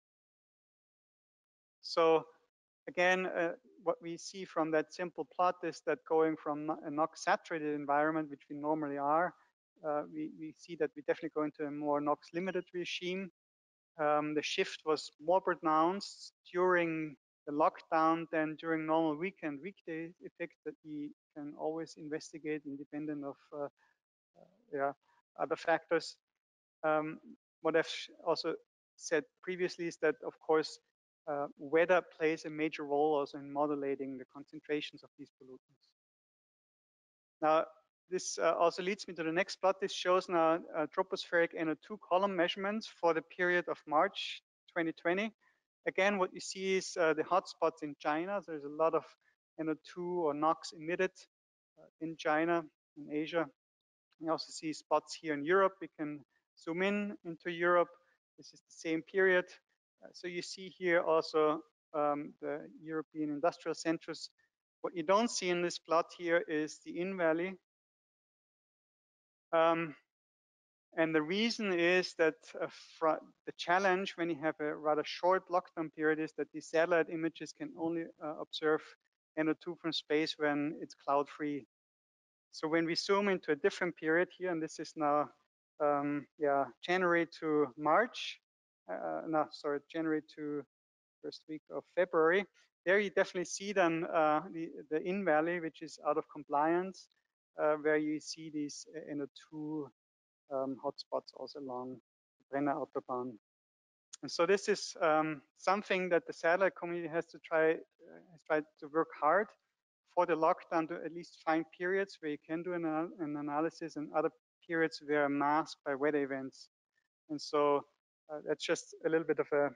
So again, what we see from that simple plot is that going from a NOx saturated environment, which we normally are, we see that we definitely go into a more NOx limited regime. The shift was more pronounced during the lockdown than during normal weekday effects that we can always investigate independent of other factors. What I've also said previously is that, of course, weather plays a major role also in modulating the concentrations of these pollutants. Now, this also leads me to the next plot. This shows now tropospheric NO2 column measurements for the period of March 2020. Again, what you see is the hotspots in China. There's a lot of NO2 or NOx emitted in China, in Asia. You also see spots here in Europe. We can zoom in into Europe. This is the same period. So you see here also the European industrial centers. What you don't see in this plot here is the Inn Valley. And the reason is that the challenge when you have a rather short lockdown period is that these satellite images can only observe NO2 from space when it's cloud-free. So when we zoom into a different period here, and this is now January to March, January to first week of February, there you definitely see then the Inn Valley, which is out of compliance, where you see these NO2 hotspots also along the Brenner Autobahn. And so this is something that the satellite community has tried to work hard for the lockdown to at least find periods where you can do an analysis and other periods where are masked by weather events. And so that's just a little bit of a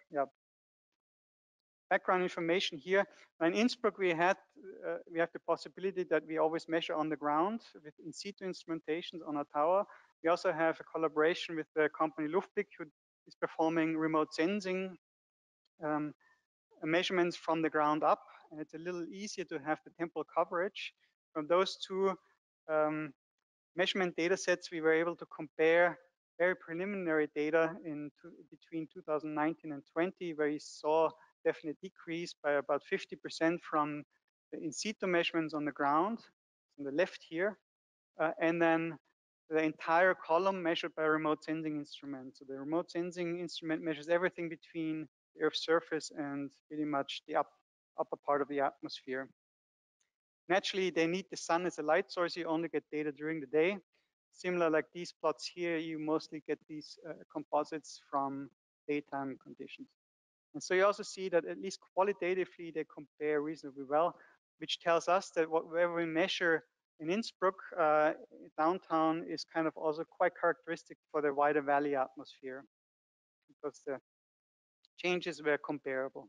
background information here. In Innsbruck, we have the possibility that we always measure on the ground with in situ instrumentations on our tower. We also have a collaboration with the company Luftblick, who is performing remote sensing measurements from the ground up. And it's a little easier to have the temporal coverage. From those two measurement data sets, we were able to compare very preliminary data between 2019 and 20, where we saw definite decrease by about 50% from the in situ measurements on the ground, on the left here, and then the entire column measured by a remote sensing instrument. So the remote sensing instrument measures everything between the Earth's surface and pretty much the upper part of the atmosphere. Naturally, they need the sun as a light source. You only get data during the day. Similar like these plots here, you mostly get these composites from daytime conditions. And so you also see that at least qualitatively, they compare reasonably well, which tells us that whatever we measure in Innsbruck, downtown is kind of also quite characteristic for the wider valley atmosphere because the changes were comparable.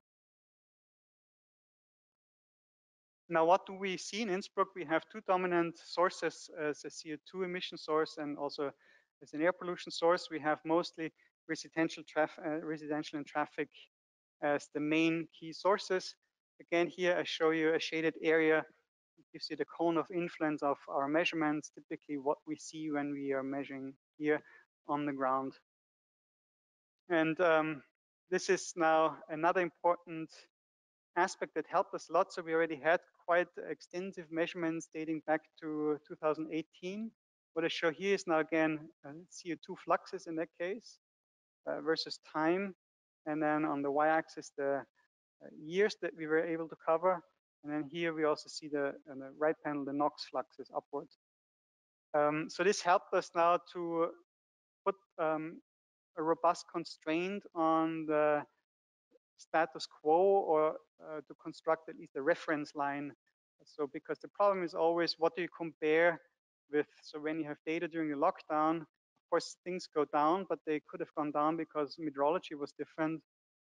Now, what do we see in Innsbruck? We have two dominant sources as a CO2 emission source and also as an air pollution source. We have mostly residential and traffic as the main key sources. Again, here I show you a shaded area. It gives you the cone of influence of our measurements, typically what we see when we are measuring here on the ground. And this is now another important aspect that helped us a lot. So we already had quite extensive measurements dating back to 2018. What I show here is now again CO2 fluxes in that case versus time. And then on the y-axis, the years that we were able to cover. And then here we also see on the right panel, the NOx fluxes upwards. So this helped us now to put a robust constraint on the status quo or to construct at least a reference line. So because the problem is always what do you compare with? So when you have data during the lockdown, of course things go down, but they could have gone down because meteorology was different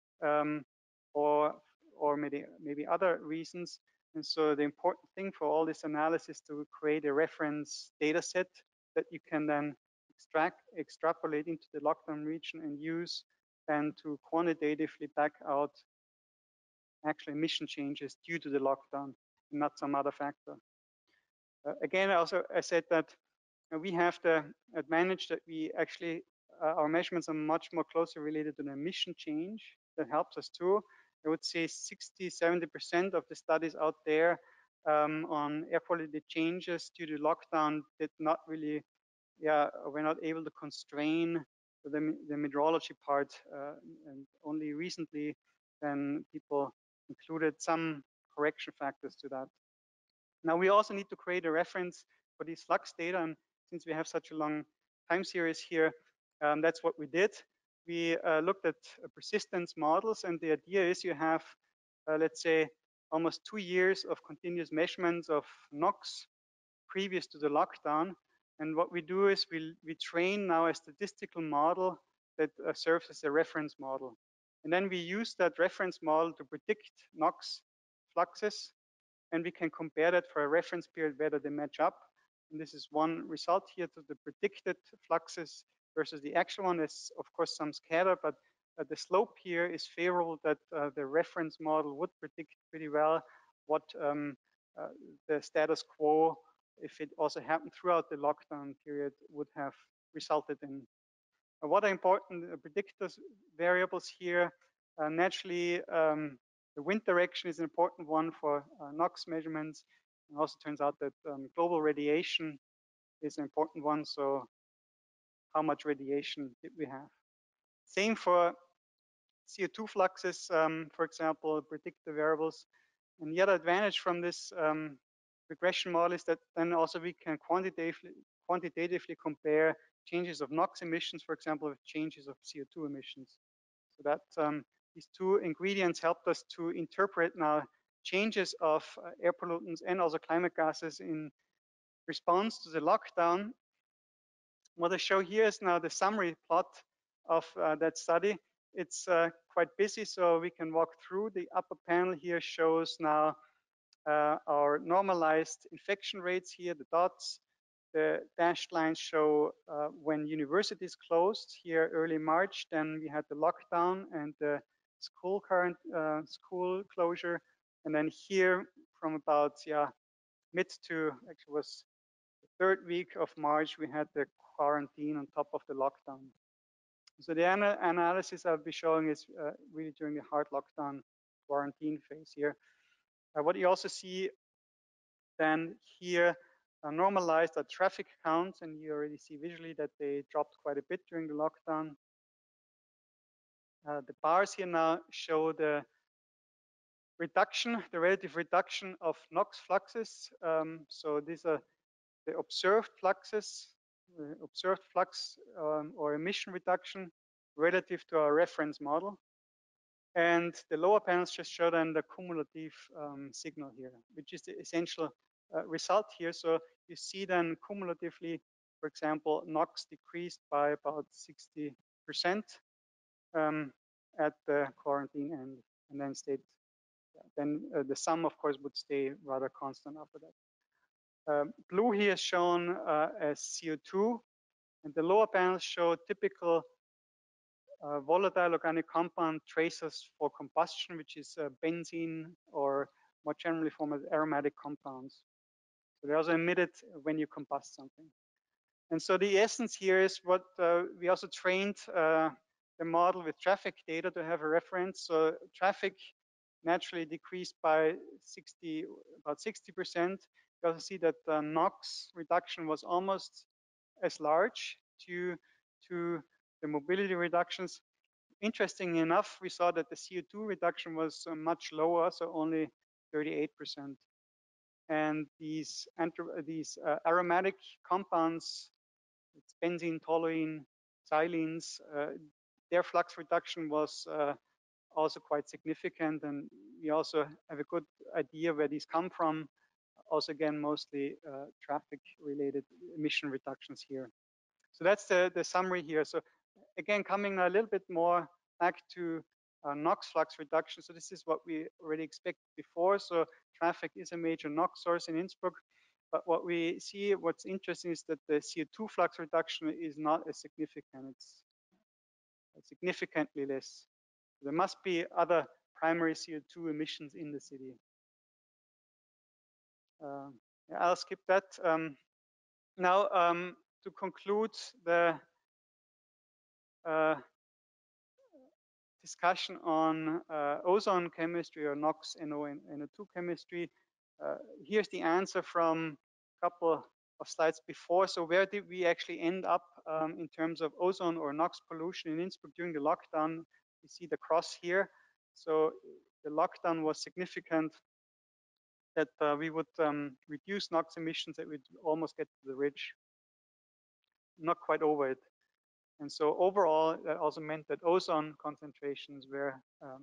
or maybe other reasons. And so the important thing for all this analysis to create a reference data set that you can then extrapolate into the lockdown region and use and to quantitatively back out actual emission changes due to the lockdown, and not some other factor. Again, also I said that we have the advantage that we actually our measurements are much more closely related to the emission change. That helps us too. I would say 60–70% of the studies out there on air quality changes due to lockdown did not really, we're not able to constrain the meteorology part, and only recently then people included some correction factors to that. Now we also need to create a reference for these flux data, and since we have such a long time series here, that's what we did. We looked at persistence models, and the idea is you have, let's say, almost 2 years of continuous measurements of NOx previous to the lockdown. And what we do is we train now a statistical model that serves as a reference model. And then we use that reference model to predict NOx fluxes, and we can compare that for a reference period whether they match up. And this is one result here to the predicted fluxes versus the actual one. Is of course some scatter, but the slope here is favorable that the reference model would predict pretty well what the status quo, if it also happened throughout the lockdown period, would have resulted in. What are important predictors variables here? Naturally, the wind direction is an important one for NOx measurements. It also turns out that global radiation is an important one. So how much radiation did we have? Same for CO2 fluxes, for example, predictor variables. And the other advantage from this regression model is that then also we can quantitatively compare changes of NOx emissions, for example, with changes of CO2 emissions. So that these two ingredients helped us to interpret now changes of air pollutants and also climate gases in response to the lockdown. What I show here is now the summary plot of that study. It's quite busy, so we can walk through. The upper panel here shows now our normalized infection rates here, the dots. The dashed lines show when universities closed here early March. Then we had the lockdown and the school closure. And then here from about mid to actually was the 3rd week of March, we had the quarantine on top of the lockdown. So the analysis I'll be showing is really during the hard lockdown quarantine phase here. What you also see then here normalized are traffic counts, and you already see visually that they dropped quite a bit during the lockdown. The bars here now show the reduction, the relative reduction of NOx fluxes. So these are the observed fluxes, observed flux or emission reduction relative to our reference model. And the lower panels just show then the cumulative signal here, which is the essential result here. So you see then cumulatively, for example, NOx decreased by about 60% at the quarantine end, and then stayed. Then the sum, of course, would stay rather constant after that. Blue here is shown as CO2, and the lower panels show typical volatile organic compound tracers for combustion, which is benzene, or more generally formed as aromatic compounds. So they're also emitted when you combust something. And so the essence here is what we also trained the model with traffic data to have a reference. So traffic naturally decreased by about 60%. You also see that the NOx reduction was almost as large due to the mobility reductions. Interestingly enough, we saw that the CO2 reduction was much lower, so only 38%. And these aromatic compounds, it's benzene, toluene, xylenes, their flux reduction was also quite significant, and we also have a good idea where these come from. Also, again, mostly traffic-related emission reductions here. So that's the summary here. So again, coming a little bit more back to NOx flux reduction. So this is what we already expected before. So traffic is a major NOx source in Innsbruck. But what we see, what's interesting is that the CO2 flux reduction is not as significant. It's significantly less. There must be other primary CO2 emissions in the city. Yeah, I'll skip that. Now, to conclude the discussion on ozone chemistry or NOx, NO, and NO2 chemistry, here's the answer from a couple of slides before. So where did we actually end up in terms of ozone or NOx pollution in Innsbruck during the lockdown? You see the cross here. So the lockdown was significant that we would reduce NOx emissions, that we'd almost get to the ridge. Not quite over it. And so overall, that also meant that ozone concentrations were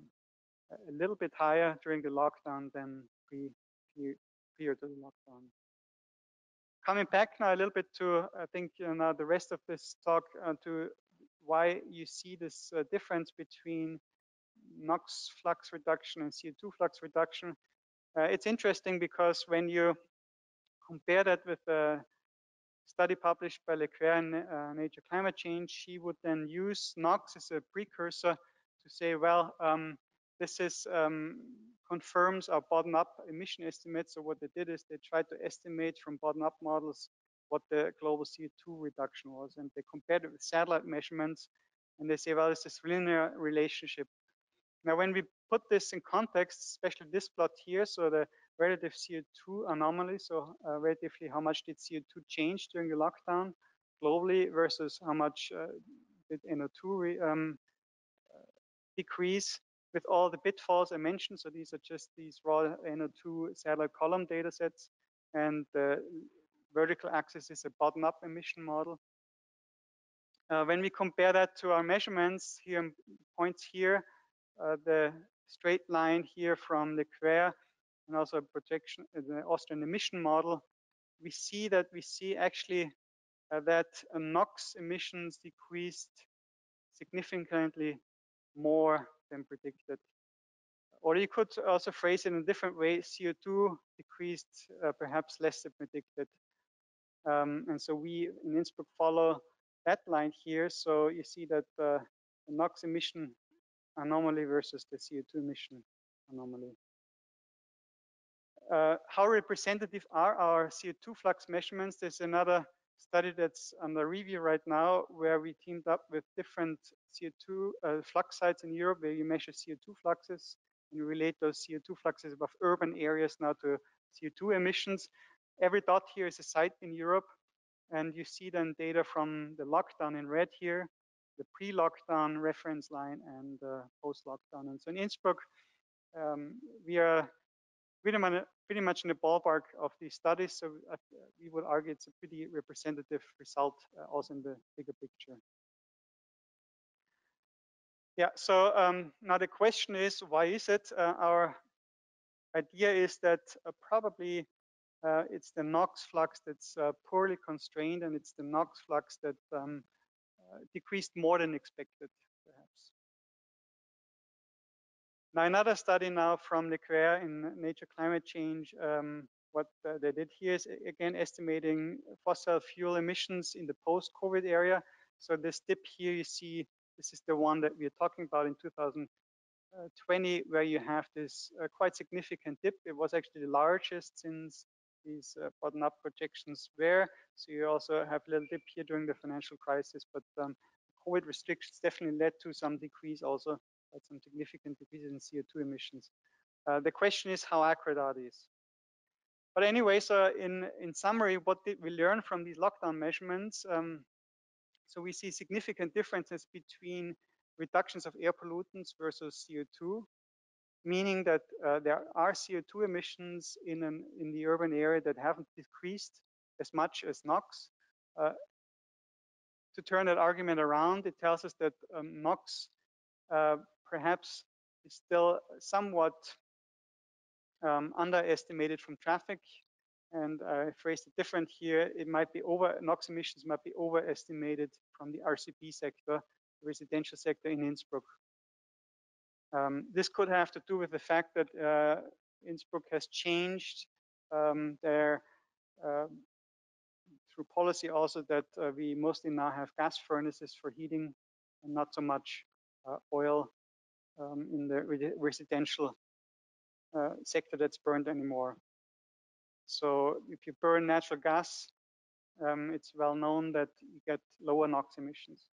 a little bit higher during the lockdown than prior to the lockdown. Coming back now a little bit to, I think, the rest of this talk to why you see this difference between NOx flux reduction and CO2 flux reduction. It's interesting because when you compare that with a study published by Leclerc in Nature Climate Change, he would then use NOx as a precursor to say, well, this is confirms our bottom-up emission estimates. So what they did is they tried to estimate from bottom-up models what the global CO2 reduction was, and they compared it with satellite measurements, and they say, well, it's this linear relationship. Now, when we put this in context, especially this plot here, so the relative CO2 anomaly, so relatively how much did CO2 change during the lockdown globally versus how much did NO2 decrease with all the pitfalls I mentioned. So these are just these raw NO2 satellite column data sets, and the vertical axis is a bottom-up emission model. When we compare that to our measurements here, points here, the straight line here from Leclerc and also a projection, the Austrian emission model, we see actually that NOx emissions decreased significantly more than predicted. Or you could also phrase it in a different way, CO2 decreased perhaps less than predicted. And so we in Innsbruck follow that line here. So you see that the NOx emission anomaly versus the CO2 emission anomaly. How representative are our CO2 flux measurements? There's another study that's under review right now where we teamed up with different CO2 flux sites in Europe where you measure CO2 fluxes and you relate those CO2 fluxes above urban areas now to CO2 emissions. Every dot here is a site in Europe, and you see then data from the lockdown in red here, the pre-lockdown reference line, and post-lockdown. And so in Innsbruck, we are pretty much in the ballpark of these studies. So we would argue it's a pretty representative result also in the bigger picture. Yeah, so now the question is, why is it? Our idea is that probably it's the NOx flux that's poorly constrained, and it's the NOx flux that decreased more than expected, perhaps. Now, another study now from Leclerc in Nature Climate Change, what they did here is, again, estimating fossil fuel emissions in the post-COVID area. So this dip here, you see, this is the one that we're talking about in 2020, where you have this quite significant dip. It was actually the largest since these bottom-up projections were. So you also have a little dip here during the financial crisis, but COVID restrictions definitely led to some decrease also, some significant decreases in CO2 emissions. The question is, how accurate are these? But anyway, so in summary, what did we learn from these lockdown measurements? So we see significant differences between reductions of air pollutants versus CO2, meaning that there are CO2 emissions in the urban area that haven't decreased as much as NOx. To turn that argument around, it tells us that NOx perhaps is still somewhat underestimated from traffic. And I phrased it different here. It might be NOx emissions might be overestimated from the RCP sector, the residential sector in Innsbruck. This could have to do with the fact that Innsbruck has changed their through policy also that we mostly now have gas furnaces for heating and not so much oil in the residential sector that's burned anymore. So if you burn natural gas, it's well known that you get lower NOx emissions.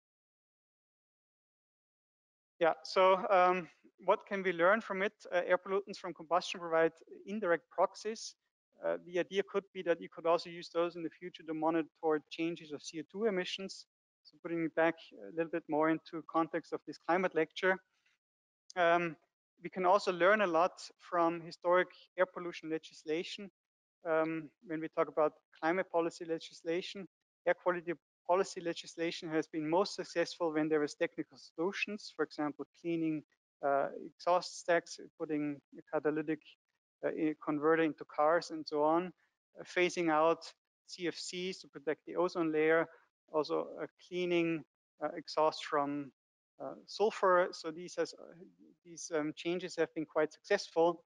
Yeah, so what can we learn from it? Air pollutants from combustion provide indirect proxies. The idea could be that you could also use those in the future to monitor changes of CO2 emissions. So putting it back a little bit more into context of this climate lecture. We can also learn a lot from historic air pollution legislation. When we talk about climate policy legislation, air quality policy legislation has been most successful when there is technical solutions, for example, cleaning exhaust stacks, putting a catalytic converter into cars and so on, phasing out CFCs to protect the ozone layer, also cleaning exhaust from sulfur. So these changes have been quite successful.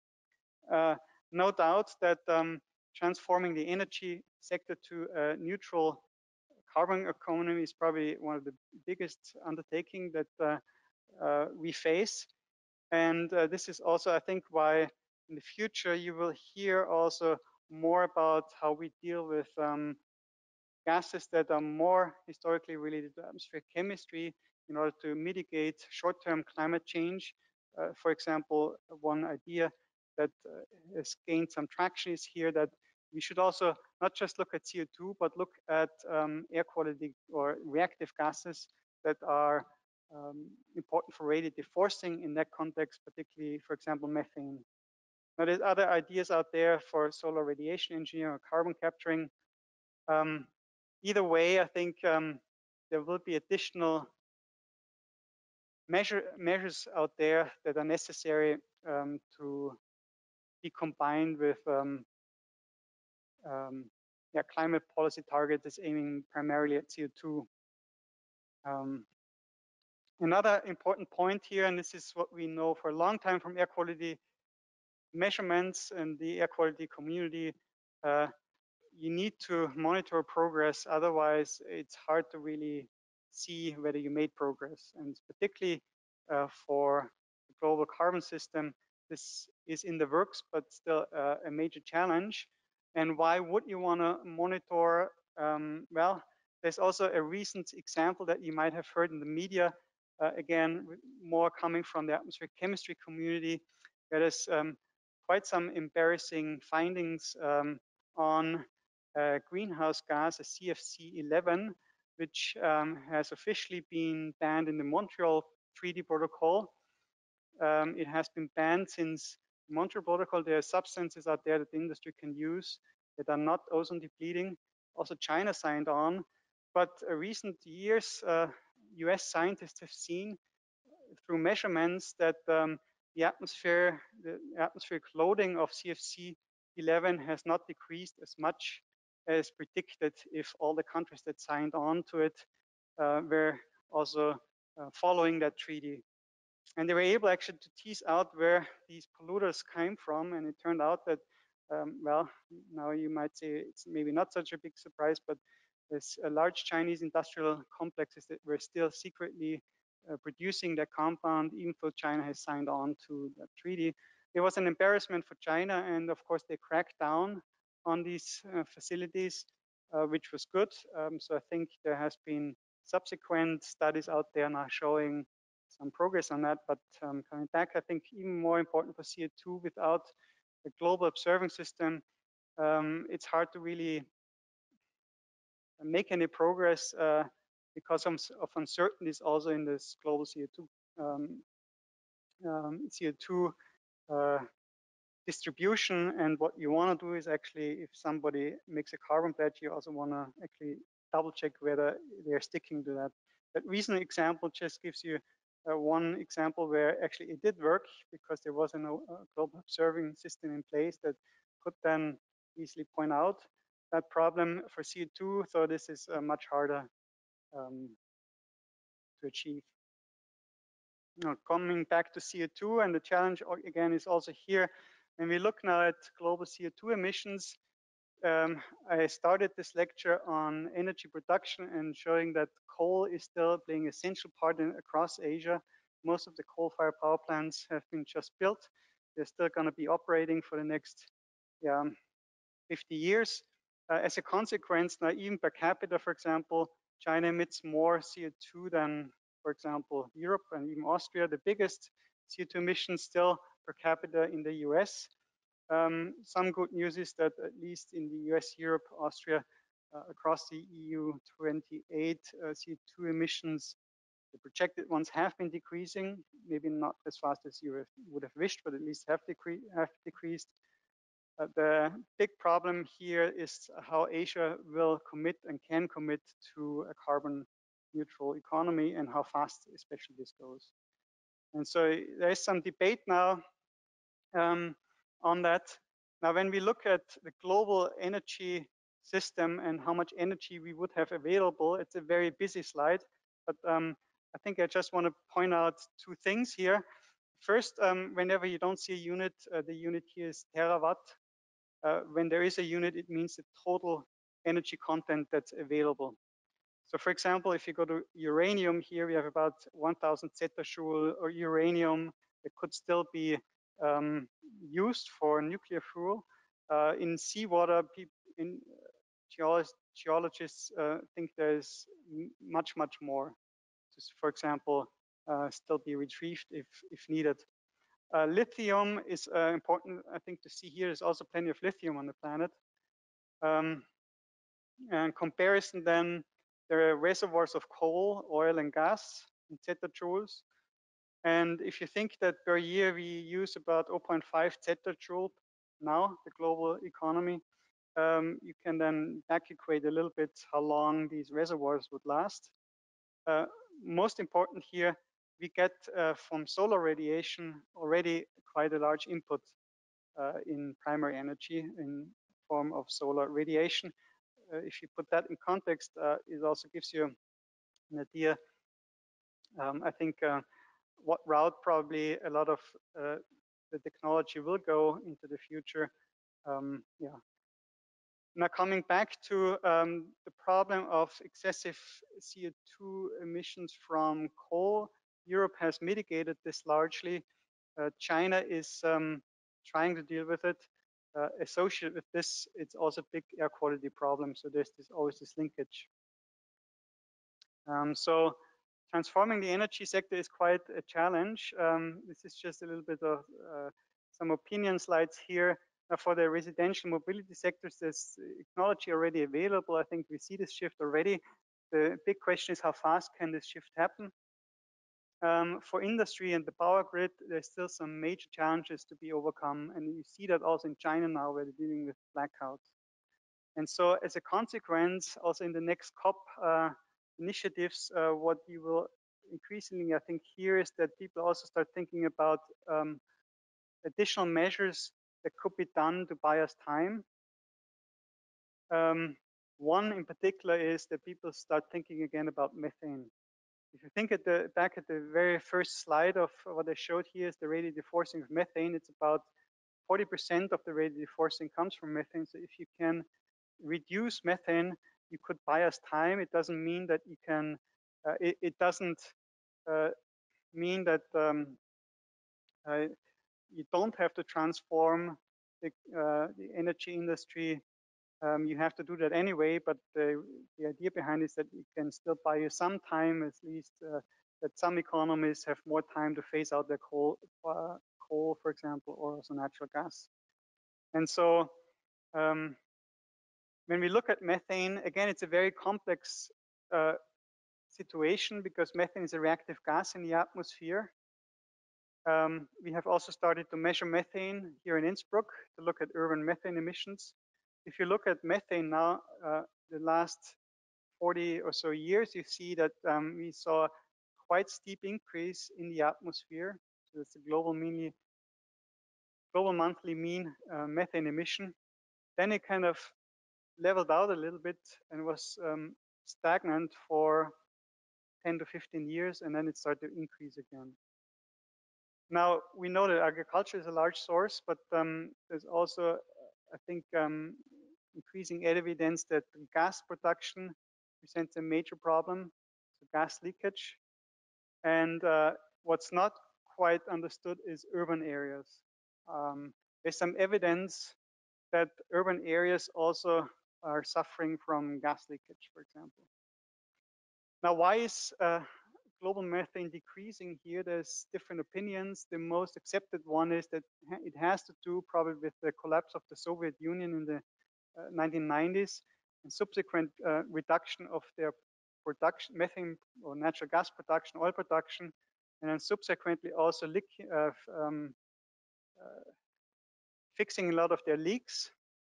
No doubt that transforming the energy sector to a neutral carbon economy is probably one of the biggest undertaking that we face. And this is also, I think, why in the future you will hear also more about how we deal with gases that are more historically related to atmospheric chemistry in order to mitigate short-term climate change. For example, one idea that has gained some traction is here that we should also not just look at CO2, but look at air quality or reactive gases that are important for radiative forcing in that context, particularly, for example, methane. Now, there's other ideas out there for solar radiation engineering or carbon capturing. Either way, I think there will be additional measures out there that are necessary to be combined with climate policy targets that's aiming primarily at CO2. Another important point here, and this is what we know for a long time from air quality measurements and the air quality community, you need to monitor progress. Otherwise, it's hard to really see whether you made progress. And particularly for the global carbon system, this is in the works, but still a major challenge. And why would you want to monitor? Well, there's also a recent example that you might have heard in the media, again, more coming from the atmospheric chemistry community. There is quite some embarrassing findings on greenhouse gas, a CFC11, which has officially been banned in the Montreal Treaty Protocol. It has been banned since the Montreal Protocol. There are substances out there that the industry can use that are not ozone depleting. Also, China signed on. But recent years, US scientists have seen through measurements that the atmospheric loading of CFC11 has not decreased as much as predicted if all the countries that signed on to it were also following that treaty. And they were able actually to tease out where these polluters came from. And it turned out that, well, now you might say it's maybe not such a big surprise, but there's a large Chinese industrial complexes that were still secretly producing that compound, even though China has signed on to that treaty. It was an embarrassment for China, and of course they cracked down on these facilities, which was good. So I think there has been subsequent studies out there now showing some progress on that. But coming back, I think even more important for CO2, without a global observing system, it's hard to really make any progress because of uncertainties also in this global CO2 distribution. And what you want to do is actually, if somebody makes a carbon pledge, you also want to actually double check whether they're sticking to that. That recent example just gives you one example where actually it did work, because there was a global observing system in place that could then easily point out that problem for CO2. So this is much harder to achieve. Now, coming back to CO2, and the challenge again is also here. When we look now at global CO2 emissions, I started this lecture on energy production and showing that coal is still playing an essential part across Asia. most of the coal-fired power plants have been just built. They're still going to be operating for the next 50 years. As a consequence, now even per capita, for example, China emits more CO2 than, for example, Europe and even Austria. The biggest CO2 emissions still per capita in the US. Some good news is that at least in the US, Europe, Austria, across the EU 28, CO2 emissions, the projected ones have been decreasing, maybe not as fast as you would have wished, but at least have decreased. The big problem here is how Asia will commit and can commit to a carbon neutral economy and how fast especially this goes. And so there is some debate now on that. Now, when we look at the global energy system and how much energy we would have available, it's a very busy slide, but I think I just want to point out two things here. First, whenever you don't see a unit, the unit here is terawatt. When there is a unit, it means the total energy content that's available. So for example, if you go to uranium here, we have about 1000 zettajoule or uranium that could still be used for nuclear fuel. In seawater, geologists think there's much, much more to, for example, still be retrieved if needed. Lithium is important, I think, to see here. There's also plenty of lithium on the planet. In comparison, then, there are reservoirs of coal, oil, and gas in zettajoules. And if you think that per year we use about 0.5 zettajoule now, the global economy, you can then back equate a little bit how long these reservoirs would last. Most important here, we get from solar radiation already quite a large input in primary energy in form of solar radiation. If you put that in context, it also gives you an idea, I think, what route probably a lot of the technology will go into the future. Yeah. Now coming back to the problem of excessive CO2 emissions from coal, Europe has mitigated this largely. China is trying to deal with it. Associated with this, it's also a big air quality problem. So there's always this linkage. So transforming the energy sector is quite a challenge. This is just a little bit of some opinion slides here. For the residential mobility sectors, there's technology already available. I think we see this shift already. The big question is how fast can this shift happen? For industry and the power grid, there's still some major challenges to be overcome. And you see that also in China now, where they're dealing with blackouts. And so as a consequence, also in the next COP initiatives, what you will increasingly, I think, hear is that people also start thinking about additional measures that could be done to buy us time. One in particular is that people start thinking again about methane. If you think back at the very first slide of what I showed here is the radiative forcing of methane. It's about 40% of the radiative forcing comes from methane. So if you can reduce methane, you could buy us time. It doesn't mean that you can. It doesn't mean that you don't have to transform the energy industry. You have to do that anyway, but the idea behind it is that it can still buy you some time, at least that some economies have more time to phase out their coal, for example, or also natural gas. And so when we look at methane, again, it's a very complex situation because methane is a reactive gas in the atmosphere. We have also started to measure methane here in Innsbruck to look at urban methane emissions. If you look at methane now, the last 40 or so years, you see that we saw quite steep increase in the atmosphere. So it's a global monthly mean methane emission. Then it kind of leveled out a little bit and was stagnant for 10 to 15 years, and then it started to increase again. Now, we know that agriculture is a large source, but there's also, I think, increasing evidence that gas production presents a major problem, so gas leakage. And what's not quite understood is urban areas. There's some evidence that urban areas also are suffering from gas leakage, for example. Now, why is global methane decreasing here? There's different opinions. The most accepted one is that it has to do probably with the collapse of the Soviet Union in the 1990s and subsequent reduction of their production, methane or natural gas production, oil production, and then subsequently also fixing a lot of their leaks.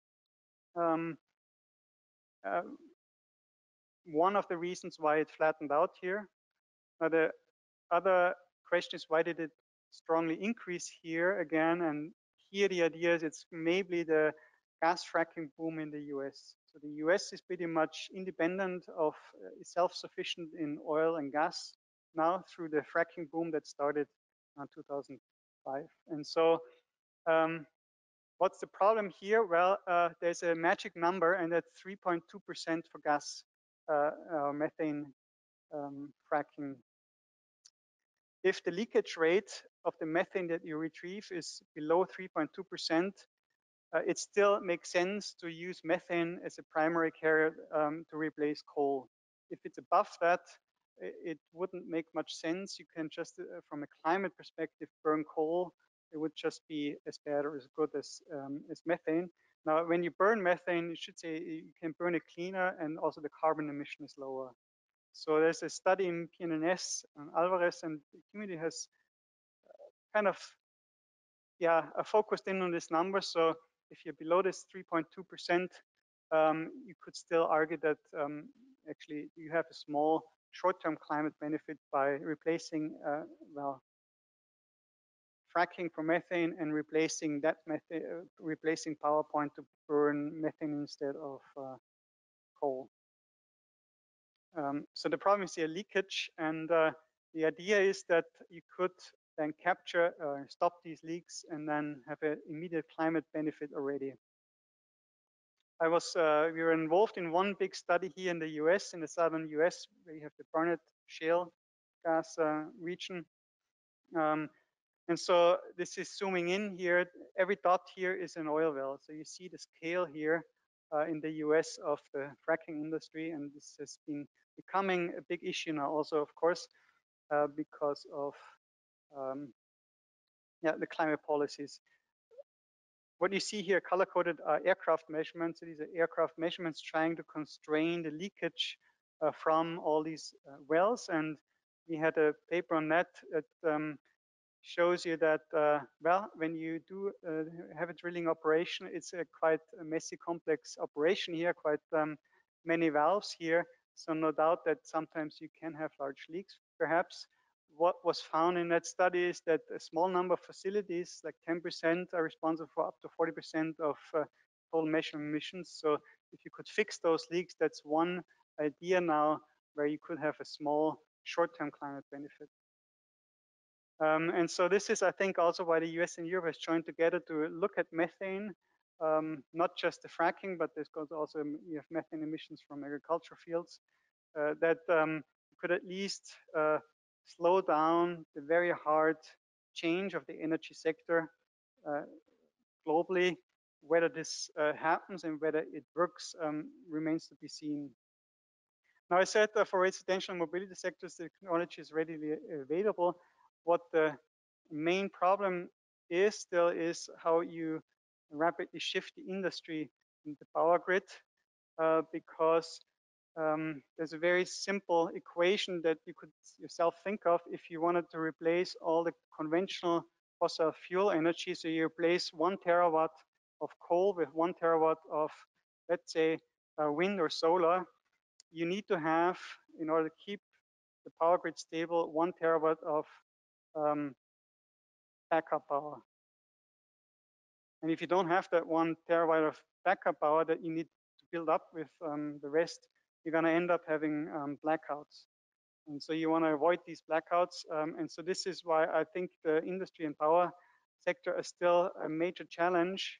One of the reasons why it flattened out here. Now the other question is, why did it strongly increase here again? And here the idea is it's maybe the gas fracking boom in the US. So the US is pretty much independent of, self-sufficient in oil and gas now through the fracking boom that started in 2005. And so what's the problem here? Well, there's a magic number, and that's 3.2% for gas methane fracking. If the leakage rate of the methane that you retrieve is below 3.2%, it still makes sense to use methane as a primary carrier to replace coal. If it's above that, it wouldn't make much sense. You can just, from a climate perspective, burn coal. It would just be as bad or as good as methane. Now, when you burn methane, you should say you can burn it cleaner, and also the carbon emission is lower. So there's a study in PNNS, Alvarez and the community has kind of, focused in on this number. So if you're below this 3.2%, you could still argue that actually you have a small short-term climate benefit by replacing, fracking for methane and replacing that methane, replacing power point to burn methane instead of coal. So the problem is here leakage, and the idea is that you could then capture or stop these leaks and then have an immediate climate benefit already. We were involved in one big study here in the US, in the southern US, where you have the Barnett Shale gas region. And so this is zooming in here. Every dot here is an oil well. So you see the scale here in the US of the fracking industry, and this has been becoming a big issue now also, of course, because of the climate policies. What you see here color-coded are aircraft measurements. So these are aircraft measurements trying to constrain the leakage from all these wells. And we had a paper on that shows you that, when you do have a drilling operation, it's a quite a messy, complex operation here, quite many valves here. So no doubt that sometimes you can have large leaks, perhaps. What was found in that study is that a small number of facilities, like 10%, are responsible for up to 40% of total measurement emissions. So if you could fix those leaks, that's one idea now where you could have a small short-term climate benefit. And so this is, I think, also why the US and Europe has joined together to look at methane, not just the fracking, but there's also you have methane emissions from agricultural fields that could at least slow down the very hard change of the energy sector globally. Whether this happens and whether it works remains to be seen. Now, I said for residential mobility sectors, the technology is readily available. What the main problem is still is how you rapidly shift the industry in the power grid, because there's a very simple equation that you could yourself think of if you wanted to replace all the conventional fossil fuel energy. So you replace 1 terawatt of coal with 1 terawatt of, let's say, wind or solar. You need to have, in order to keep the power grid stable, 1 terawatt of backup power. And if you don't have that 1 terawatt of backup power that you need to build up with the rest, you're going to end up having blackouts. And so you want to avoid these blackouts. And so this is why I think the industry and power sector is still a major challenge.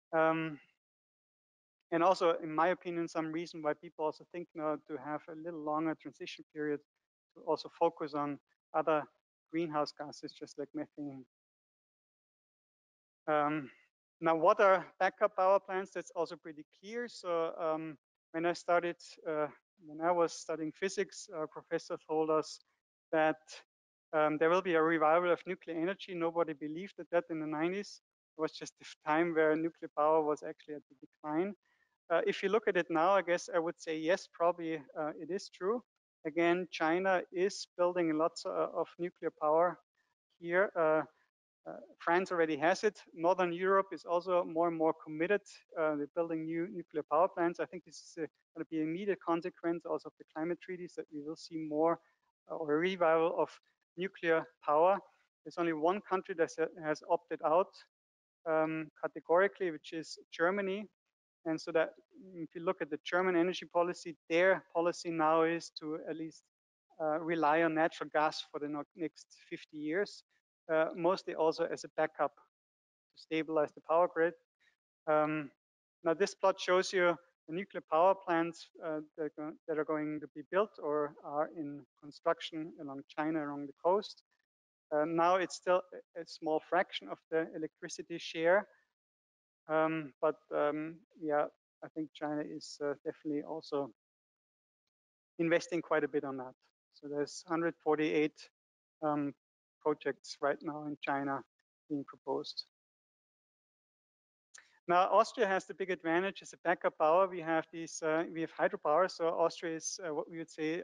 And also, in my opinion, some reason why people also think now to have a little longer transition period to also focus on other greenhouse gases, just like methane. Now, what are backup power plants? That's also pretty clear. So when I was studying physics, our professor told us that there will be a revival of nuclear energy. Nobody believed that in the 90s. It was just a time where nuclear power was actually at the decline. If you look at it now, I guess I would say yes, probably it is true. Again, China is building lots of nuclear power here. France already has it. Northern Europe is also more and more committed. They're building new nuclear power plants. I think this is going to be an immediate consequence also of the climate treaties, that we will see more or a revival of nuclear power. There's only one country that has opted out categorically, which is Germany. And so that if you look at the German energy policy, their policy now is to at least rely on natural gas for the next 50 years. Mostly also as a backup to stabilize the power grid. Now this plot shows you the nuclear power plants that are going to be built or are in construction along China, along the coast. Now it's still a small fraction of the electricity share, but yeah, I think China is definitely also investing quite a bit on that. So there's 148 projects right now in China being proposed. Now, Austria has the big advantage as a backup power. We have these, we have hydropower. So Austria is what we would say,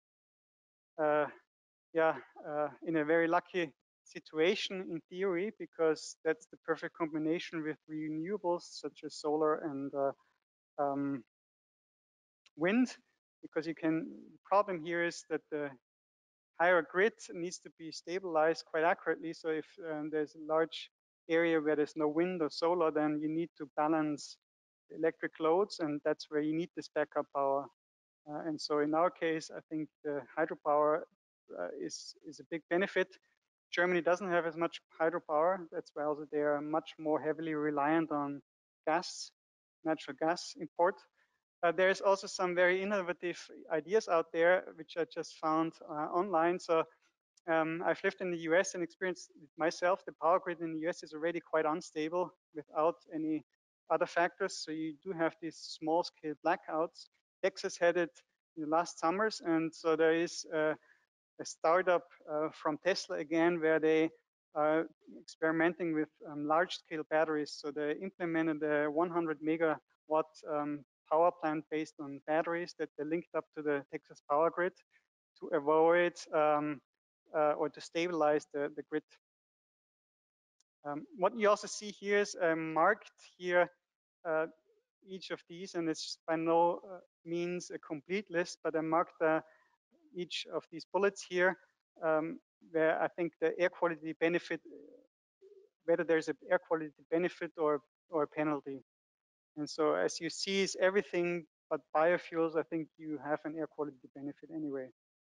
in a very lucky situation in theory, because that's the perfect combination with renewables such as solar and wind. Because the problem here is that the higher grid needs to be stabilized quite accurately. So if there's a large area where there's no wind or solar, then you need to balance the electric loads, and that's where you need this backup power. And so in our case, I think the hydropower is a big benefit. Germany doesn't have as much hydropower. That's why also they are much more heavily reliant on gas, natural gas import. There's also some very innovative ideas out there, which I just found online. So I've lived in the US and experienced it myself. The power grid in the US is already quite unstable without any other factors. So you do have these small scale blackouts. Texas had it in the last summers. And so there is a startup from Tesla again, where they are experimenting with large scale batteries. So they implemented a 100 megawatt power plant based on batteries that they linked up to the Texas power grid to avoid or to stabilize the grid. What you also see here is marked here each of these, and it's by no means a complete list, but I marked each of these bullets here where I think the air quality benefit, whether there's an air quality benefit or a penalty. And so as you see, is everything but biofuels, I think you have an air quality benefit anyway.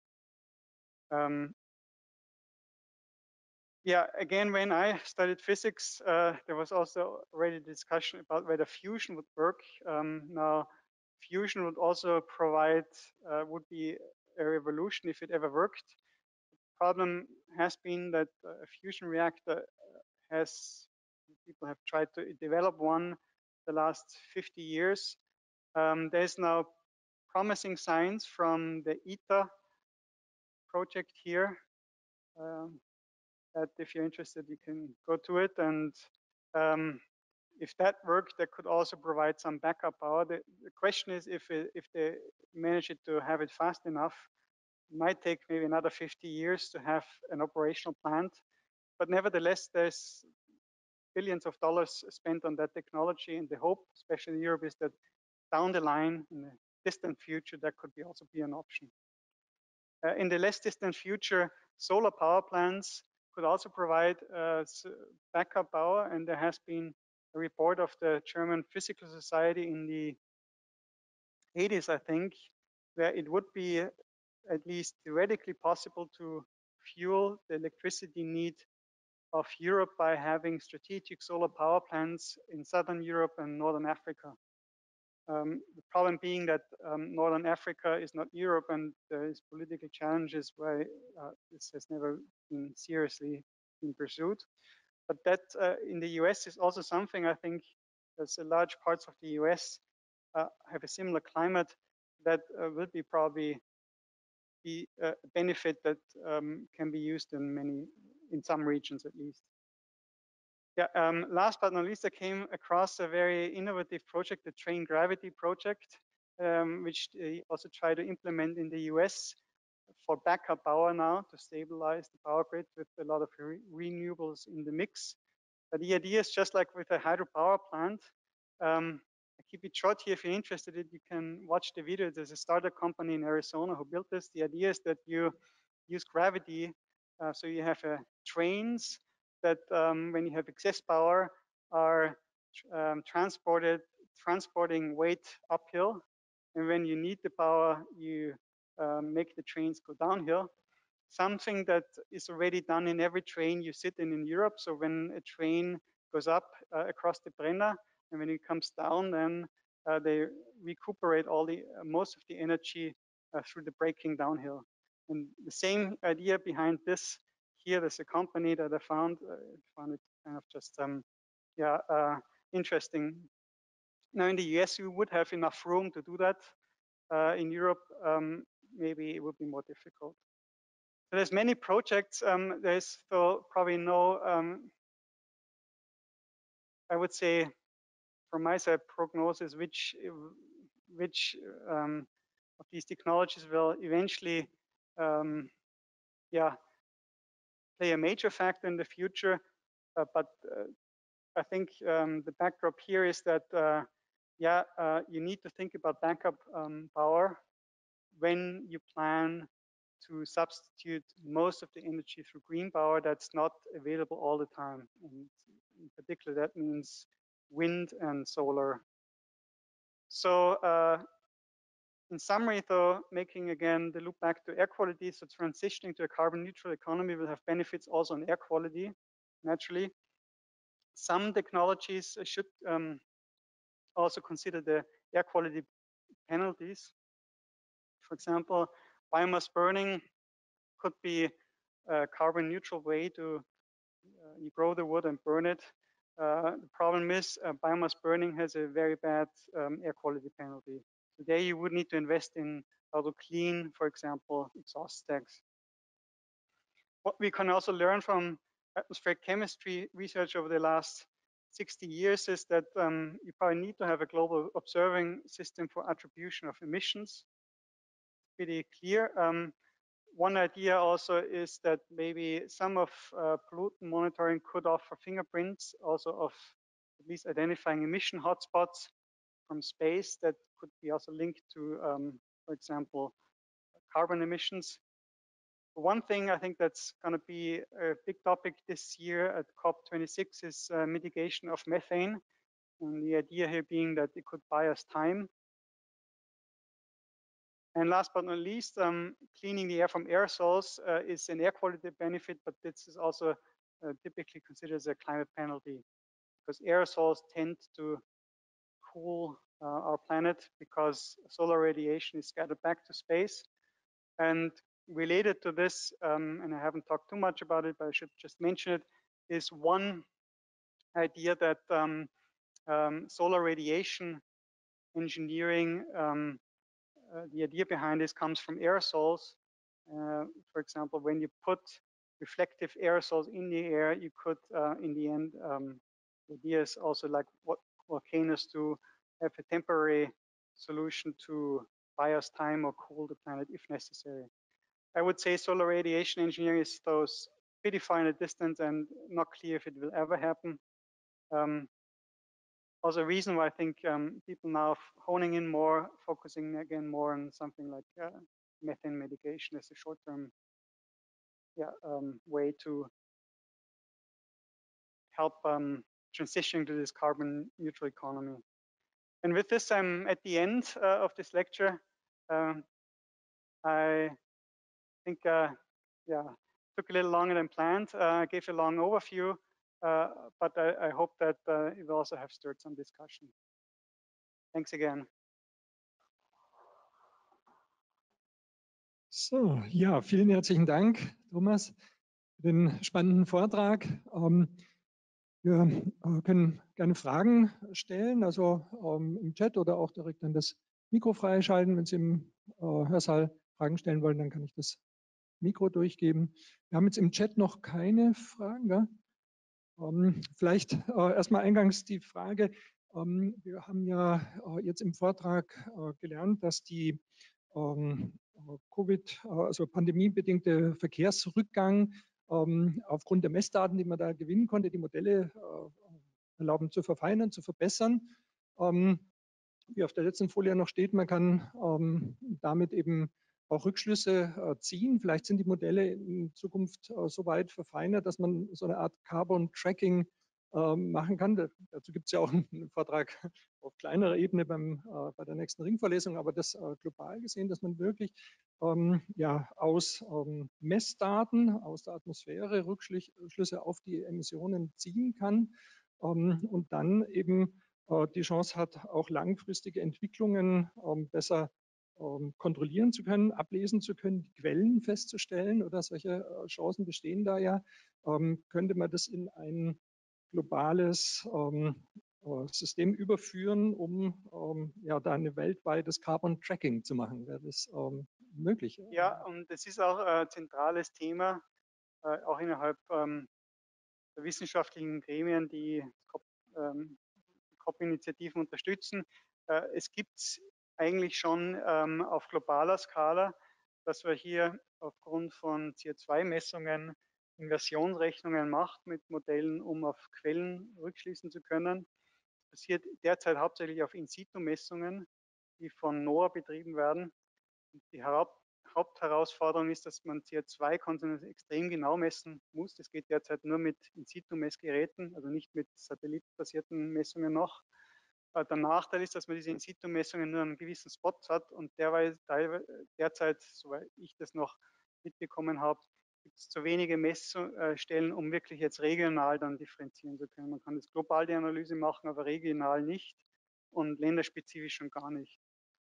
Yeah, again, when I studied physics, there was also already discussion about whether fusion would work. Now, fusion would also provide, would be a revolution if it ever worked. The problem has been that a fusion reactor people have tried to develop one the last 50 years. There's now promising signs from the ITER project here. That if you're interested, you can go to it. And if that worked, that could also provide some backup power. The question is if they manage to have it fast enough, it might take maybe another 50 years to have an operational plant. But nevertheless, there's billions of dollars spent on that technology. And the hope, especially in Europe, is that down the line, in the distant future, that could also be an option. In the less distant future, solar power plants could also provide backup power. And there has been a report of the German Physical Society in the 80s, I think, where it would be at least theoretically possible to fuel the electricity need of Europe by having strategic solar power plants in Southern Europe and Northern Africa. The problem being that Northern Africa is not Europe, and there is political challenges why this has never been seriously been pursued. But that in the US is also something I think there's a large parts of the US have a similar climate that will be probably be a benefit that can be used in some regions at least. Yeah, last but not least, I came across a very innovative project, the Train Gravity project, which they also try to implement in the US for backup power now to stabilize the power grid with a lot of renewables in the mix. But the idea is just like with a hydropower plant. I keep it short here. If you're interested, you can watch the video. There's a startup company in Arizona who built this. The idea is that you use gravity, so you have trains that, when you have excess power, are transporting weight uphill, and when you need the power, you make the trains go downhill. Something that is already done in every train you sit in Europe. So when a train goes up across the Brenner, and when it comes down, then they recuperate all the most of the energy through the braking downhill. And the same idea behind this here, there's a company that I found it kind of just interesting. Now in the US, you would have enough room to do that. In Europe, maybe it would be more difficult. So there's many projects. There's still probably no, I would say, from my side, prognosis which of these technologies will eventually, play a major factor in the future. But I think the backdrop here is that, you need to think about backup power when you plan to substitute most of the energy through green power that's not available all the time. And in particular, that means wind and solar. So in summary, though, making again the loop back to air quality, so transitioning to a carbon neutral economy will have benefits also on air quality, naturally. Some technologies should also consider the air quality penalties. For example, biomass burning could be a carbon neutral way to you grow the wood and burn it. The problem is biomass burning has a very bad air quality penalty. Today you would need to invest in how to clean, for example, exhaust stacks. What we can also learn from atmospheric chemistry research over the last 60 years is that you probably need to have a global observing system for attribution of emissions. Pretty clear. One idea also is that maybe some of pollutant monitoring could offer fingerprints also of at least identifying emission hotspots from space that could be also linked to, for example, carbon emissions. One thing I think that's going to be a big topic this year at COP26 is mitigation of methane. And the idea here being that it could buy us time. And last but not least, cleaning the air from aerosols is an air quality benefit, but this is also typically considered as a climate penalty because aerosols tend to cool our planet because solar radiation is scattered back to space. And related to this, and I haven't talked too much about it, but I should just mention it, is one idea that solar radiation engineering, the idea behind this comes from aerosols. For example, when you put reflective aerosols in the air, you could, in the end, the idea is also like what volcanoes do, have a temporary solution to buy us time or cool the planet if necessary. I would say solar radiation engineering is those pretty far in the distance and not clear if it will ever happen. Also, a reason why I think people now honing in more, focusing again more on something like methane mitigation as a short-term way to help transitioning to this carbon neutral economy. And with this, I'm at the end of this lecture. I think, took a little longer than planned. I gave a long overview, but I hope that it will also have stirred some discussion. Thanks again. So, ja, vielen herzlichen Dank, Thomas, für den spannenden Vortrag. Wir können gerne Fragen stellen, also im Chat oder auch direkt dann das Mikro freischalten. Wenn Sie im Hörsaal Fragen stellen wollen, dann kann ich das Mikro durchgeben. Wir haben jetzt im Chat noch keine Fragen. Ja? Vielleicht erstmal eingangs die Frage, wir haben ja jetzt im Vortrag gelernt, dass die Covid, also pandemiebedingte Verkehrsrückgang aufgrund der Messdaten, die man da gewinnen konnte, die Modelle erlauben zu verfeinern, zu verbessern. Wie auf der letzten Folie noch steht, man kann damit eben auch Rückschlüsse ziehen. Vielleicht sind die Modelle in Zukunft so weit verfeinert, dass man so eine Art Carbon Tracking machen kann. Dazu gibt es ja auch einen Vortrag auf kleinerer Ebene bei der nächsten Ringvorlesung, aber das global gesehen, dass man wirklich ja, aus Messdaten aus der Atmosphäre Rückschlüsse auf die Emissionen ziehen kann und dann eben die Chance hat, auch langfristige Entwicklungen besser kontrollieren zu können, ablesen zu können, die Quellen festzustellen oder solche Chancen bestehen da ja, könnte man das in ein globales System überführen, um ja, da ein weltweites Carbon Tracking zu machen. Wäre das möglich? Ja, und das ist auch ein zentrales Thema, auch innerhalb der wissenschaftlichen Gremien, die COP-Initiativen unterstützen. Es gibt eigentlich schon auf globaler Skala, dass wir hier aufgrund von CO2-Messungen Inversionsrechnungen macht mit Modellen, um auf Quellen rückschließen zu können. Das passiert derzeit hauptsächlich auf In-situ-Messungen, die von NOAA betrieben werden. Die Hauptherausforderung ist, dass man CO2-Konzentration extrem genau messen muss. Das geht derzeit nur mit In-situ-Messgeräten, also nicht mit satellitenbasierten Messungen noch. Der Nachteil ist, dass man diese In-situ-Messungen nur an einem gewissen Spot hat und derzeit, soweit ich das noch mitbekommen habe, gibt es zu wenige Messstellen, um wirklich jetzt regional dann differenzieren zu können. Man kann jetzt global die Analyse machen, aber regional nicht und länderspezifisch schon gar nicht.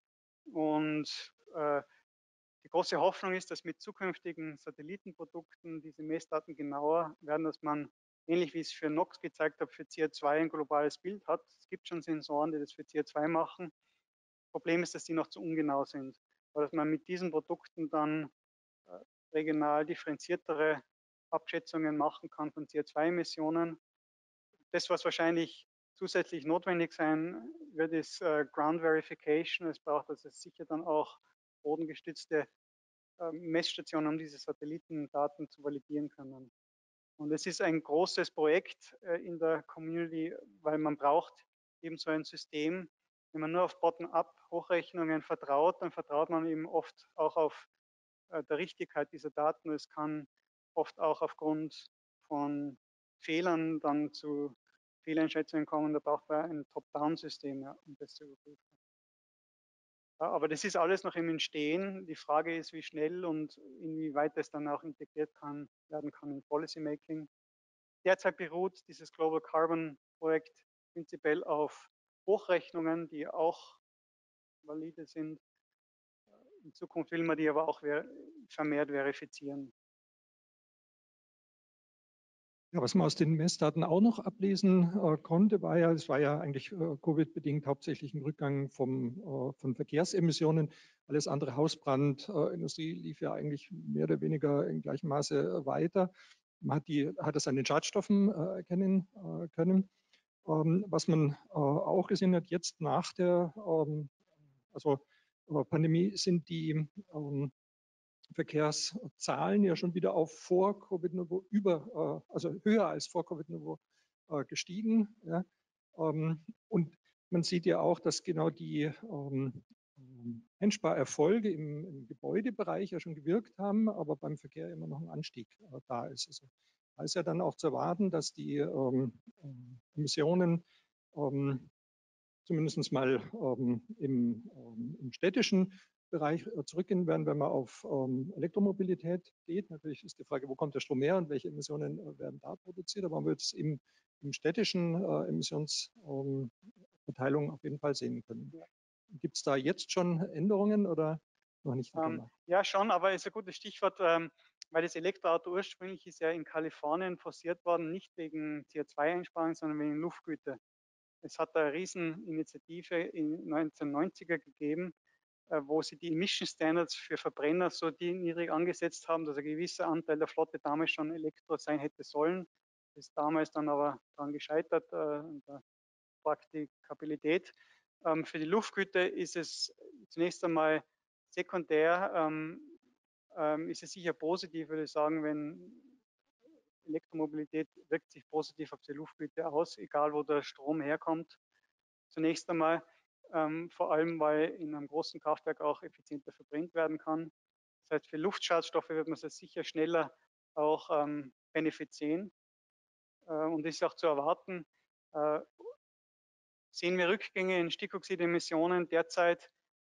Und die große Hoffnung ist, dass mit zukünftigen Satellitenprodukten diese Messdaten genauer werden, dass man, ähnlich wie ich es für NOx gezeigt habe, für CO2 ein globales Bild hat. Es gibt schon Sensoren, die das für CO2 machen. Das Problem ist, dass die noch zu ungenau sind, aber dass man mit diesen Produkten dann regional differenziertere Abschätzungen machen kann von CO2-Emissionen. Das, was wahrscheinlich zusätzlich notwendig sein wird, ist Ground Verification. Es braucht also sicher dann auch bodengestützte Messstationen, um diese Satellitendaten zu validieren können. Und es ist ein großes Projekt in der Community, weil man braucht eben so ein System. Wenn man nur auf Bottom-up-Hochrechnungen vertraut, dann vertraut man eben oft auch auf der Richtigkeit dieser Daten. Es kann oft auch aufgrund von Fehlern dann zu Fehleinschätzungen kommen. Da braucht man ein Top-Down-System, ja, um das zu überprüfen. Aber das ist alles noch im Entstehen. Die Frage ist, wie schnell und inwieweit das dann auch integriert werden kann in Policy Making. Derzeit beruht dieses Global Carbon Projekt prinzipiell auf Hochrechnungen, die auch valide sind. In Zukunft will man die aber auch vermehrt verifizieren. Ja, was man aus den Messdaten auch noch ablesen konnte, war ja, es war ja eigentlich Covid-bedingt hauptsächlich ein Rückgang von Verkehrsemissionen. Alles andere, Hausbrand, Industrie lief ja eigentlich mehr oder weniger in gleichem Maße weiter. Man hat es an den Schadstoffen erkennen können. Was man auch gesehen hat, jetzt nach der Pandemie sind die Verkehrszahlen ja schon wieder auf Vor-Covid-Niveau also höher als Vor-Covid-Niveau gestiegen. Ja. Und man sieht ja auch, dass genau die Einsparerfolge im Gebäudebereich ja schon gewirkt haben, aber beim Verkehr immer noch ein Anstieg da ist. Also, da ist ja dann auch zu erwarten, dass die Emissionen zumindest mal im städtischen Bereich zurückgehen werden, wenn man auf Elektromobilität geht. Natürlich ist die Frage, wo kommt der Strom her und welche Emissionen werden da produziert, aber man wird es im städtischen Emissionsverteilung auf jeden Fall sehen können. Gibt es da jetzt schon Änderungen oder? noch nicht gemacht. Ja, schon, aber ist ein gutes Stichwort, weil das Elektroauto ursprünglich ist ja in Kalifornien forciert worden, nicht wegen CO2-Einsparung, sondern wegen Luftgüte. Es hat eine Rieseninitiative in 1990er gegeben, wo sie die Emission Standards für Verbrenner so niedrig angesetzt haben, dass ein gewisser Anteil der Flotte damals schon Elektro sein hätte sollen. Das ist damals dann aber daran gescheitert, an der Praktikabilität. Für die Luftgüte ist es zunächst einmal sekundär, ist es sicher positiv, würde ich sagen, wenn Elektromobilität wirkt sich positiv auf die Luftgüte aus, egal wo der Strom herkommt. Zunächst einmal, vor allem, weil in einem großen Kraftwerk auch effizienter verbrennt werden kann. Das heißt, für Luftschadstoffe wird man es sicher schneller auch Benefit sehen. Und ist auch zu erwarten. Sehen wir Rückgänge in Stickoxidemissionen derzeit?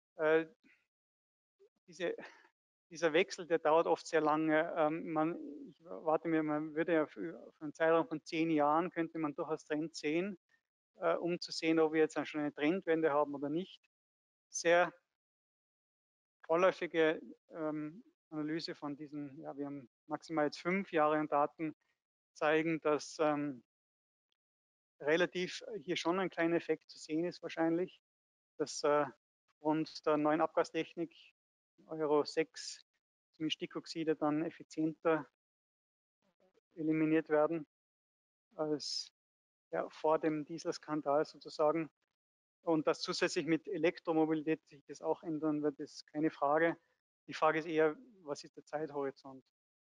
Dieser Wechsel, der dauert oft sehr lange. Ich warte mir, man würde ja für einen Zeitraum von 10 Jahren könnte man durchaus Trend sehen, um zu sehen, ob wir jetzt schon eine Trendwende haben oder nicht. Sehr vorläufige Analyse von diesen, ja, wir haben maximal jetzt 5 Jahre an Daten, zeigen, dass relativ hier schon ein kleiner Effekt zu sehen ist wahrscheinlich, dass aufgrund der neuen Abgastechnik Euro 6 die Stickoxide dann effizienter eliminiert werden als ja, vor dem Dieselskandal sozusagen. Und dass zusätzlich mit Elektromobilität sich das auch ändern wird, ist keine Frage. Die Frage ist eher, was ist der Zeithorizont?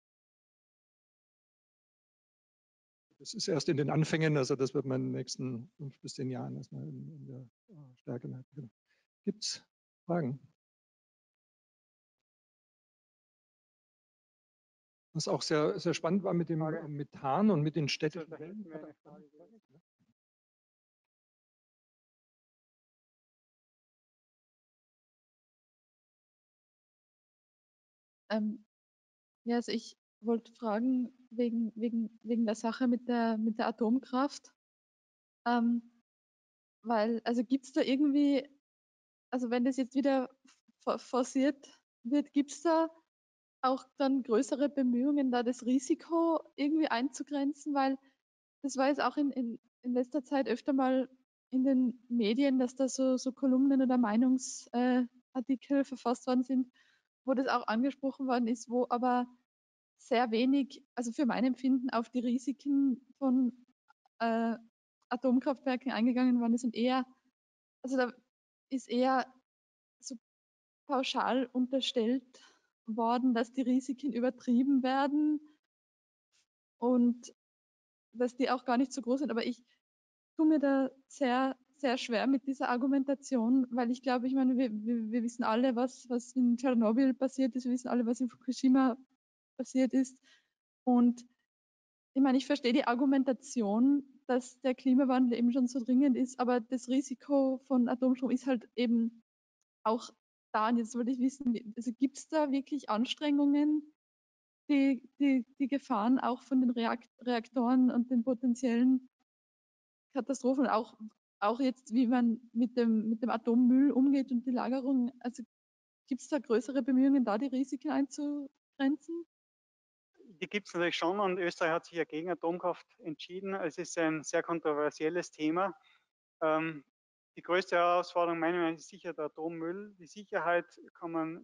Das ist erst in den Anfängen, also das wird man in den nächsten 5 bis 10 Jahren erstmal in der Stärke merken. Gibt es Fragen? Was auch sehr, sehr spannend war mit dem Methan und mit den städtischen Wellen. Ja, also ich wollte fragen, wegen der Sache mit der Atomkraft. Weil, also gibt es da irgendwie, also wenn das jetzt wieder forciert wird, gibt es da auch dann größere Bemühungen, da das Risiko irgendwie einzugrenzen? Weil das war jetzt auch in letzter Zeit öfter mal in den Medien, dass da so Kolumnen oder Meinungsartikel verfasst worden sind, wo das auch angesprochen worden ist, wo aber sehr wenig, also für mein Empfinden, auf die Risiken von Atomkraftwerken eingegangen worden ist und eher, also da ist eher so pauschal unterstellt worden, dass die Risiken übertrieben werden und dass die auch gar nicht so groß sind. Aber ich tue mir da sehr, sehr schwer mit dieser Argumentation, weil ich glaube, ich meine, wir wissen alle, was in Tschernobyl passiert ist, wir wissen alle, was in Fukushima passiert ist. Und ich meine, ich verstehe die Argumentation, dass der Klimawandel eben schon so dringend ist, aber das Risiko von Atomstrom ist halt eben auch da. Und jetzt wollte ich wissen, also gibt es da wirklich Anstrengungen, die Gefahren auch von den Reaktoren und den potenziellen Katastrophen, auch jetzt, wie man mit dem Atommüll umgeht und die Lagerung, also gibt es da größere Bemühungen, da die Risiken einzugrenzen? Die gibt es natürlich schon und Österreich hat sich ja gegen Atomkraft entschieden. Es ist ein sehr kontroversielles Thema. Die größte Herausforderung meiner Meinung nach ist sicher der Atommüll. Die Sicherheit kann man,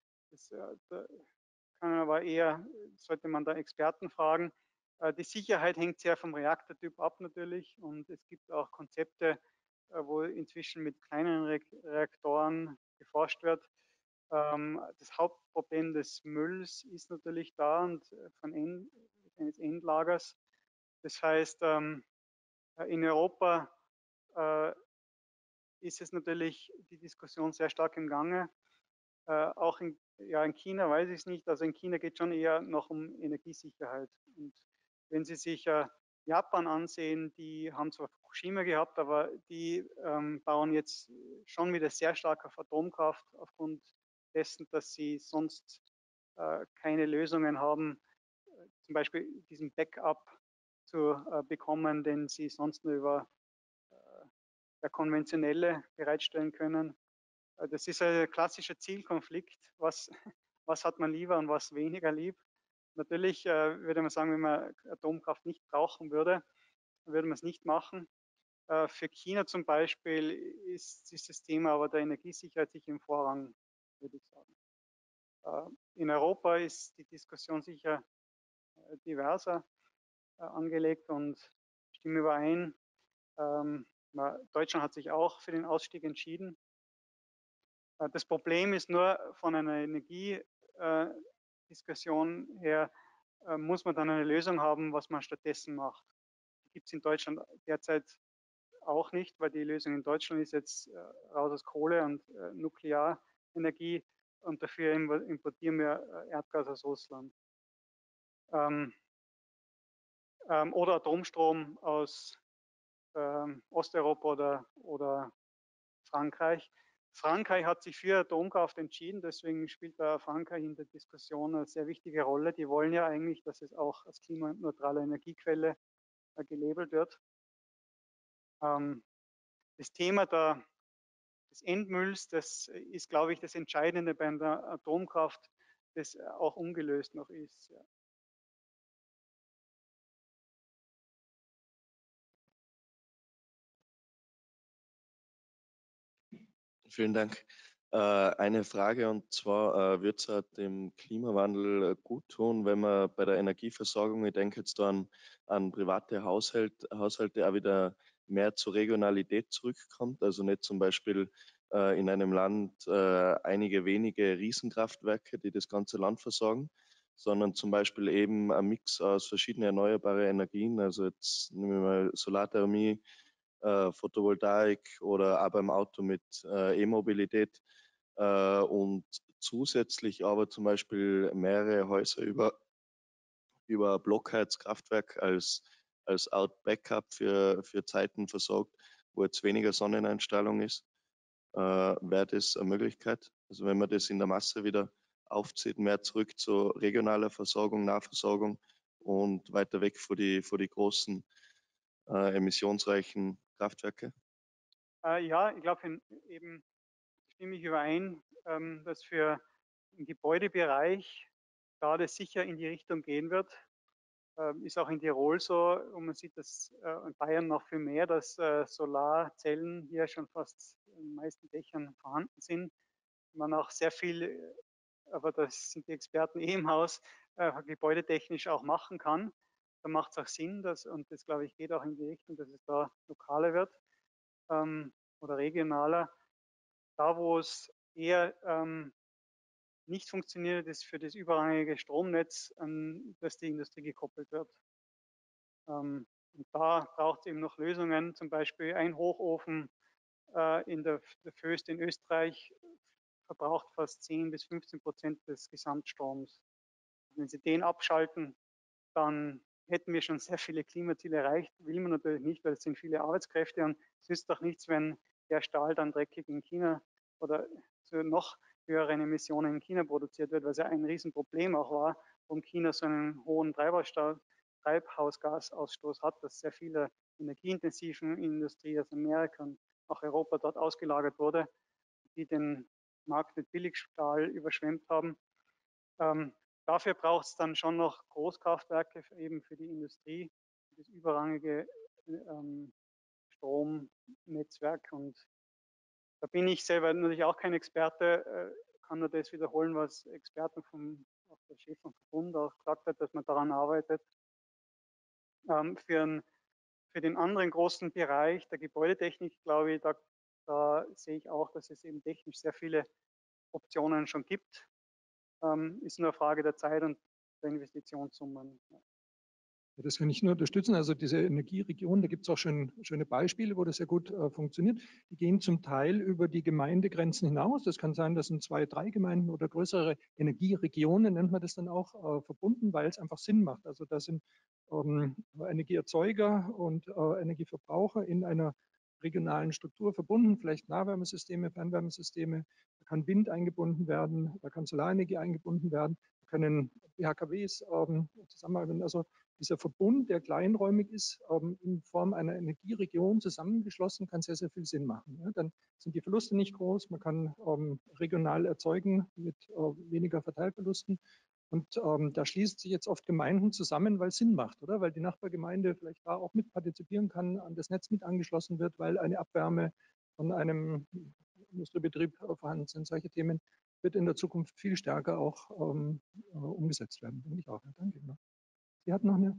aber eher, sollte man da Experten fragen. Die Sicherheit hängt sehr vom Reaktortyp ab natürlich und es gibt auch Konzepte, wo inzwischen mit kleinen Reaktoren geforscht wird. Das Hauptproblem des Mülls ist natürlich da und eines Endlagers. Das heißt, in Europa ist es natürlich die Diskussion sehr stark im Gange. Auch in China weiß ich es nicht. Also in China geht es schon eher noch um Energiesicherheit. Und wenn Sie sich Japan ansehen, die haben zwar Fukushima gehabt, aber die bauen jetzt schon wieder sehr stark auf Atomkraft aufgrund dessen, dass sie sonst keine Lösungen haben, zum Beispiel diesen Backup zu bekommen, den sie sonst nur über der konventionelle bereitstellen können. Das ist ein klassischer Zielkonflikt. Was hat man lieber und was weniger lieb? Natürlich würde man sagen, wenn man Atomkraft nicht brauchen würde, würde man es nicht machen. Für China zum Beispiel ist das Thema aber der Energiesicherheit sicher im Vorrang, würde ich sagen. In Europa ist die Diskussion sicher diverser angelegt und stimme überein. Deutschland hat sich auch für den Ausstieg entschieden. Das Problem ist nur, von einer Energiediskussion her muss man dann eine Lösung haben, was man stattdessen macht. Die gibt es in Deutschland derzeit auch nicht, weil die Lösung in Deutschland ist jetzt raus aus Kohle und Nuklearenergie und dafür importieren wir Erdgas aus Russland. Oder Atomstrom aus Osteuropa oder Frankreich. Frankreich hat sich für Atomkraft entschieden, deswegen spielt da Frankreich in der Diskussion eine sehr wichtige Rolle. Die wollen ja eigentlich, dass es auch als klimaneutrale Energiequelle gelabelt wird. Das Thema des Endmülls, das ist, glaube ich, das Entscheidende bei der Atomkraft, das auch ungelöst noch ist. Ja. Vielen Dank. Eine Frage, und zwar wird es dem Klimawandel gut tun, wenn man bei der Energieversorgung, ich denke jetzt an private Haushalte auch wieder mehr zur Regionalität zurückkommt, also nicht zum Beispiel in einem Land einige wenige Riesenkraftwerke, die das ganze Land versorgen, sondern zum Beispiel eben ein Mix aus verschiedenen erneuerbaren Energien, also jetzt nehmen wir mal Solarthermie, Photovoltaik oder auch beim Auto mit E-Mobilität und zusätzlich aber zum Beispiel mehrere Häuser über Blockheizkraftwerk als Art Backup für Zeiten versorgt, wo jetzt weniger Sonneneinstrahlung ist, wäre das eine Möglichkeit. Also wenn man das in der Masse wieder aufzieht, mehr zurück zu regionaler Versorgung, Nahversorgung und weiter weg vor die großen emissionsreichen Kraftwerke? Ja, ich glaube, eben stimme ich überein, dass für den Gebäudebereich da das sicher in die Richtung gehen wird. Ist auch in Tirol so und man sieht das in Bayern noch viel mehr, dass Solarzellen hier schon fast in den meisten Dächern vorhanden sind. Man auch sehr viel, aber das sind die Experten im Haus, gebäudetechnisch auch machen kann. Da macht es auch Sinn, und das glaube ich geht auch in die Richtung, dass es da lokaler wird oder regionaler. Da, wo es eher nicht funktioniert, ist für das überrangige Stromnetz, dass die Industrie gekoppelt wird. Und da braucht es eben noch Lösungen, zum Beispiel ein Hochofen in der Föst in Österreich verbraucht fast 10-15% des Gesamtstroms. Wenn Sie den abschalten, dann hätten wir schon sehr viele Klimaziele erreicht. Will man natürlich nicht, weil es sind viele Arbeitskräfte und es ist doch nichts, wenn der Stahl dann dreckig in China oder zu noch höheren Emissionen in China produziert wird, was ja ein Riesenproblem auch war, warum China so einen hohen Treibhausgasausstoß hat, dass sehr viele energieintensiven Industrie aus Amerika und auch Europa dort ausgelagert wurde, die den Markt mit Billigstahl überschwemmt haben. Dafür braucht es dann schon noch Großkraftwerke eben für die Industrie, das überrangige Stromnetzwerk. Und da bin ich selber natürlich auch kein Experte, kann nur das wiederholen, was Experten auch der Chef vom Verbund auch gesagt hat, dass man daran arbeitet. Für den anderen großen Bereich der Gebäudetechnik, glaube ich, da sehe ich auch, dass es eben technisch sehr viele Optionen schon gibt. Ist nur eine Frage der Zeit und der Investitionssummen. Ja, das kann ich nur unterstützen. Also diese Energieregionen, da gibt es auch schöne Beispiele, wo das sehr gut funktioniert. Die gehen zum Teil über die Gemeindegrenzen hinaus. Das kann sein, das sind 2, 3 Gemeinden oder größere Energieregionen, nennt man das dann auch, verbunden, weil es einfach Sinn macht. Also da sind Energieerzeuger und Energieverbraucher in einer regionalen Struktur verbunden, vielleicht Nahwärmesysteme, Fernwärmesysteme, da kann Wind eingebunden werden, da kann Solarenergie eingebunden werden. Da können BHKWs zusammenarbeiten. Also dieser Verbund, der kleinräumig ist, in Form einer Energieregion zusammengeschlossen, kann sehr, sehr viel Sinn machen. Ja, dann sind die Verluste nicht groß, man kann regional erzeugen mit weniger Verteilverlusten. Und da schließen sich jetzt oft Gemeinden zusammen, weil es Sinn macht, oder? Weil die Nachbargemeinde vielleicht da auch mit partizipieren kann, an das Netz mit angeschlossen wird, weil eine Abwärme von einem Industriebetrieb vorhanden sind. Solche Themen wird in der Zukunft viel stärker auch umgesetzt werden, denke ich auch. Ja, danke. Sie hatten noch eine.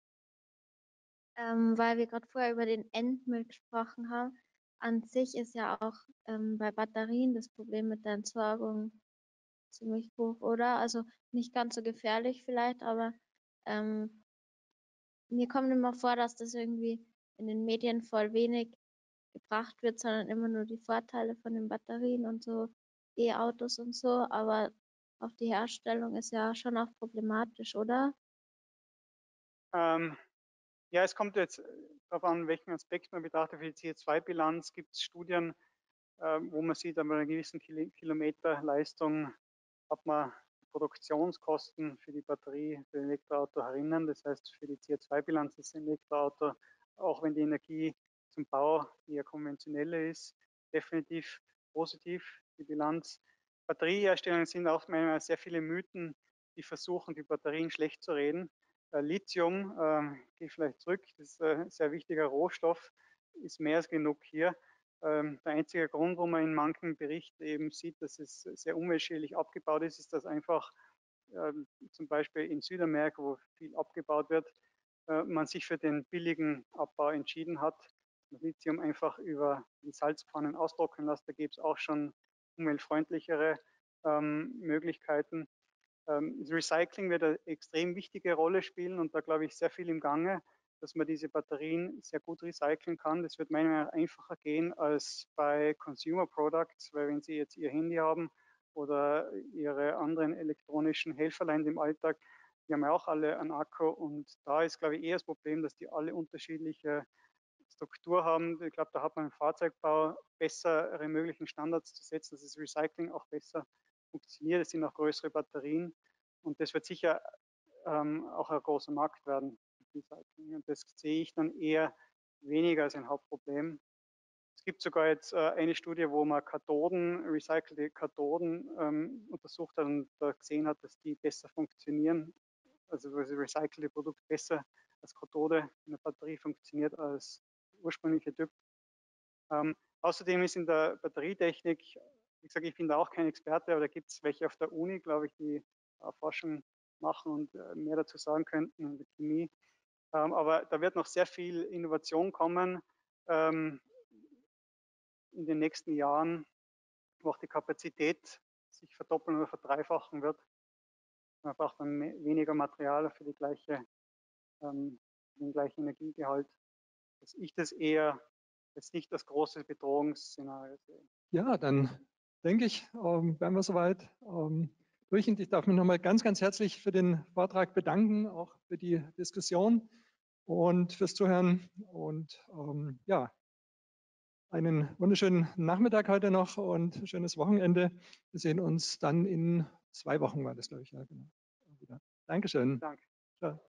Weil wir gerade vorher über den Endmüll gesprochen haben. An sich ist ja auch bei Batterien das Problem mit der Entsorgung ziemlich hoch, oder? Also nicht ganz so gefährlich vielleicht, aber mir kommt immer vor, dass das irgendwie in den Medien voll wenig gebracht wird, sondern immer nur die Vorteile von den Batterien und so E-Autos und so. Aber auch die Herstellung ist ja schon auch problematisch, oder? Ja, es kommt jetzt darauf an, welchen Aspekt man betrachtet. Für die CO2-Bilanz gibt es Studien, wo man sieht, bei einer gewissen Kilometerleistung hat man Produktionskosten für die Batterie, für ein Elektroauto herinnen. Das heißt, für die CO2-Bilanz ist ein Elektroauto, auch wenn die Energie zum Bau eher konventionelle ist, definitiv positiv, die Bilanz. Batterieherstellungen sind auch manchmal sehr viele Mythen, die versuchen, die Batterien schlecht zu reden. Lithium, gehe ich vielleicht zurück, das ist ein sehr wichtiger Rohstoff, ist mehr als genug hier. Der einzige Grund, wo man in manchen Berichten eben sieht, dass es sehr umweltschädlich abgebaut ist, ist, dass einfach zum Beispiel in Südamerika, wo viel abgebaut wird, man sich für den billigen Abbau entschieden hat. Das Lithium einfach über die Salzpfannen austrocknen lässt. Da gibt es auch schon umweltfreundlichere Möglichkeiten. Das Recycling wird eine extrem wichtige Rolle spielen und da glaube ich sehr viel im Gange, dass man diese Batterien sehr gut recyceln kann. Das wird meiner Meinung nach einfacher gehen als bei Consumer Products, weil wenn Sie jetzt Ihr Handy haben oder Ihre anderen elektronischen Helferlein im Alltag, die haben ja auch alle einen Akku und da ist, glaube ich, eher das Problem, dass die alle unterschiedliche Struktur haben. Ich glaube, da hat man im Fahrzeugbau bessere möglichen Standards zu setzen, dass das Recycling auch besser funktioniert. Es sind auch größere Batterien und das wird sicher auch ein großer Markt werden. Und das sehe ich dann eher weniger als ein Hauptproblem. Es gibt sogar jetzt eine Studie, wo man Kathoden, recycelte Kathoden untersucht hat und da gesehen hat, dass die besser funktionieren, also das recycelte Produkt besser als Kathode in der Batterie funktioniert als ursprüngliche Typ. Außerdem ist in der Batterietechnik, wie gesagt, ich bin da auch kein Experte, aber da gibt es welche auf der Uni, glaube ich, die Forschung machen und mehr dazu sagen könnten in der Chemie. Aber da wird noch sehr viel Innovation kommen in den nächsten Jahren, wo auch die Kapazität sich verdoppeln oder verdreifachen wird. Man braucht dann weniger Material für den gleichen Energiegehalt. Dass ich das eher jetzt nicht das große Bedrohungsszenario sehe. Ja, dann denke ich, wären wir soweit durch. Und ich darf mich nochmal ganz, ganz herzlich für den Vortrag bedanken, auch für die Diskussion und fürs Zuhören. Und ja, einen wunderschönen Nachmittag heute noch und schönes Wochenende. Wir sehen uns dann in 2 Wochen, war das, glaube ich. Ja, genau. Dankeschön. Danke. Ciao.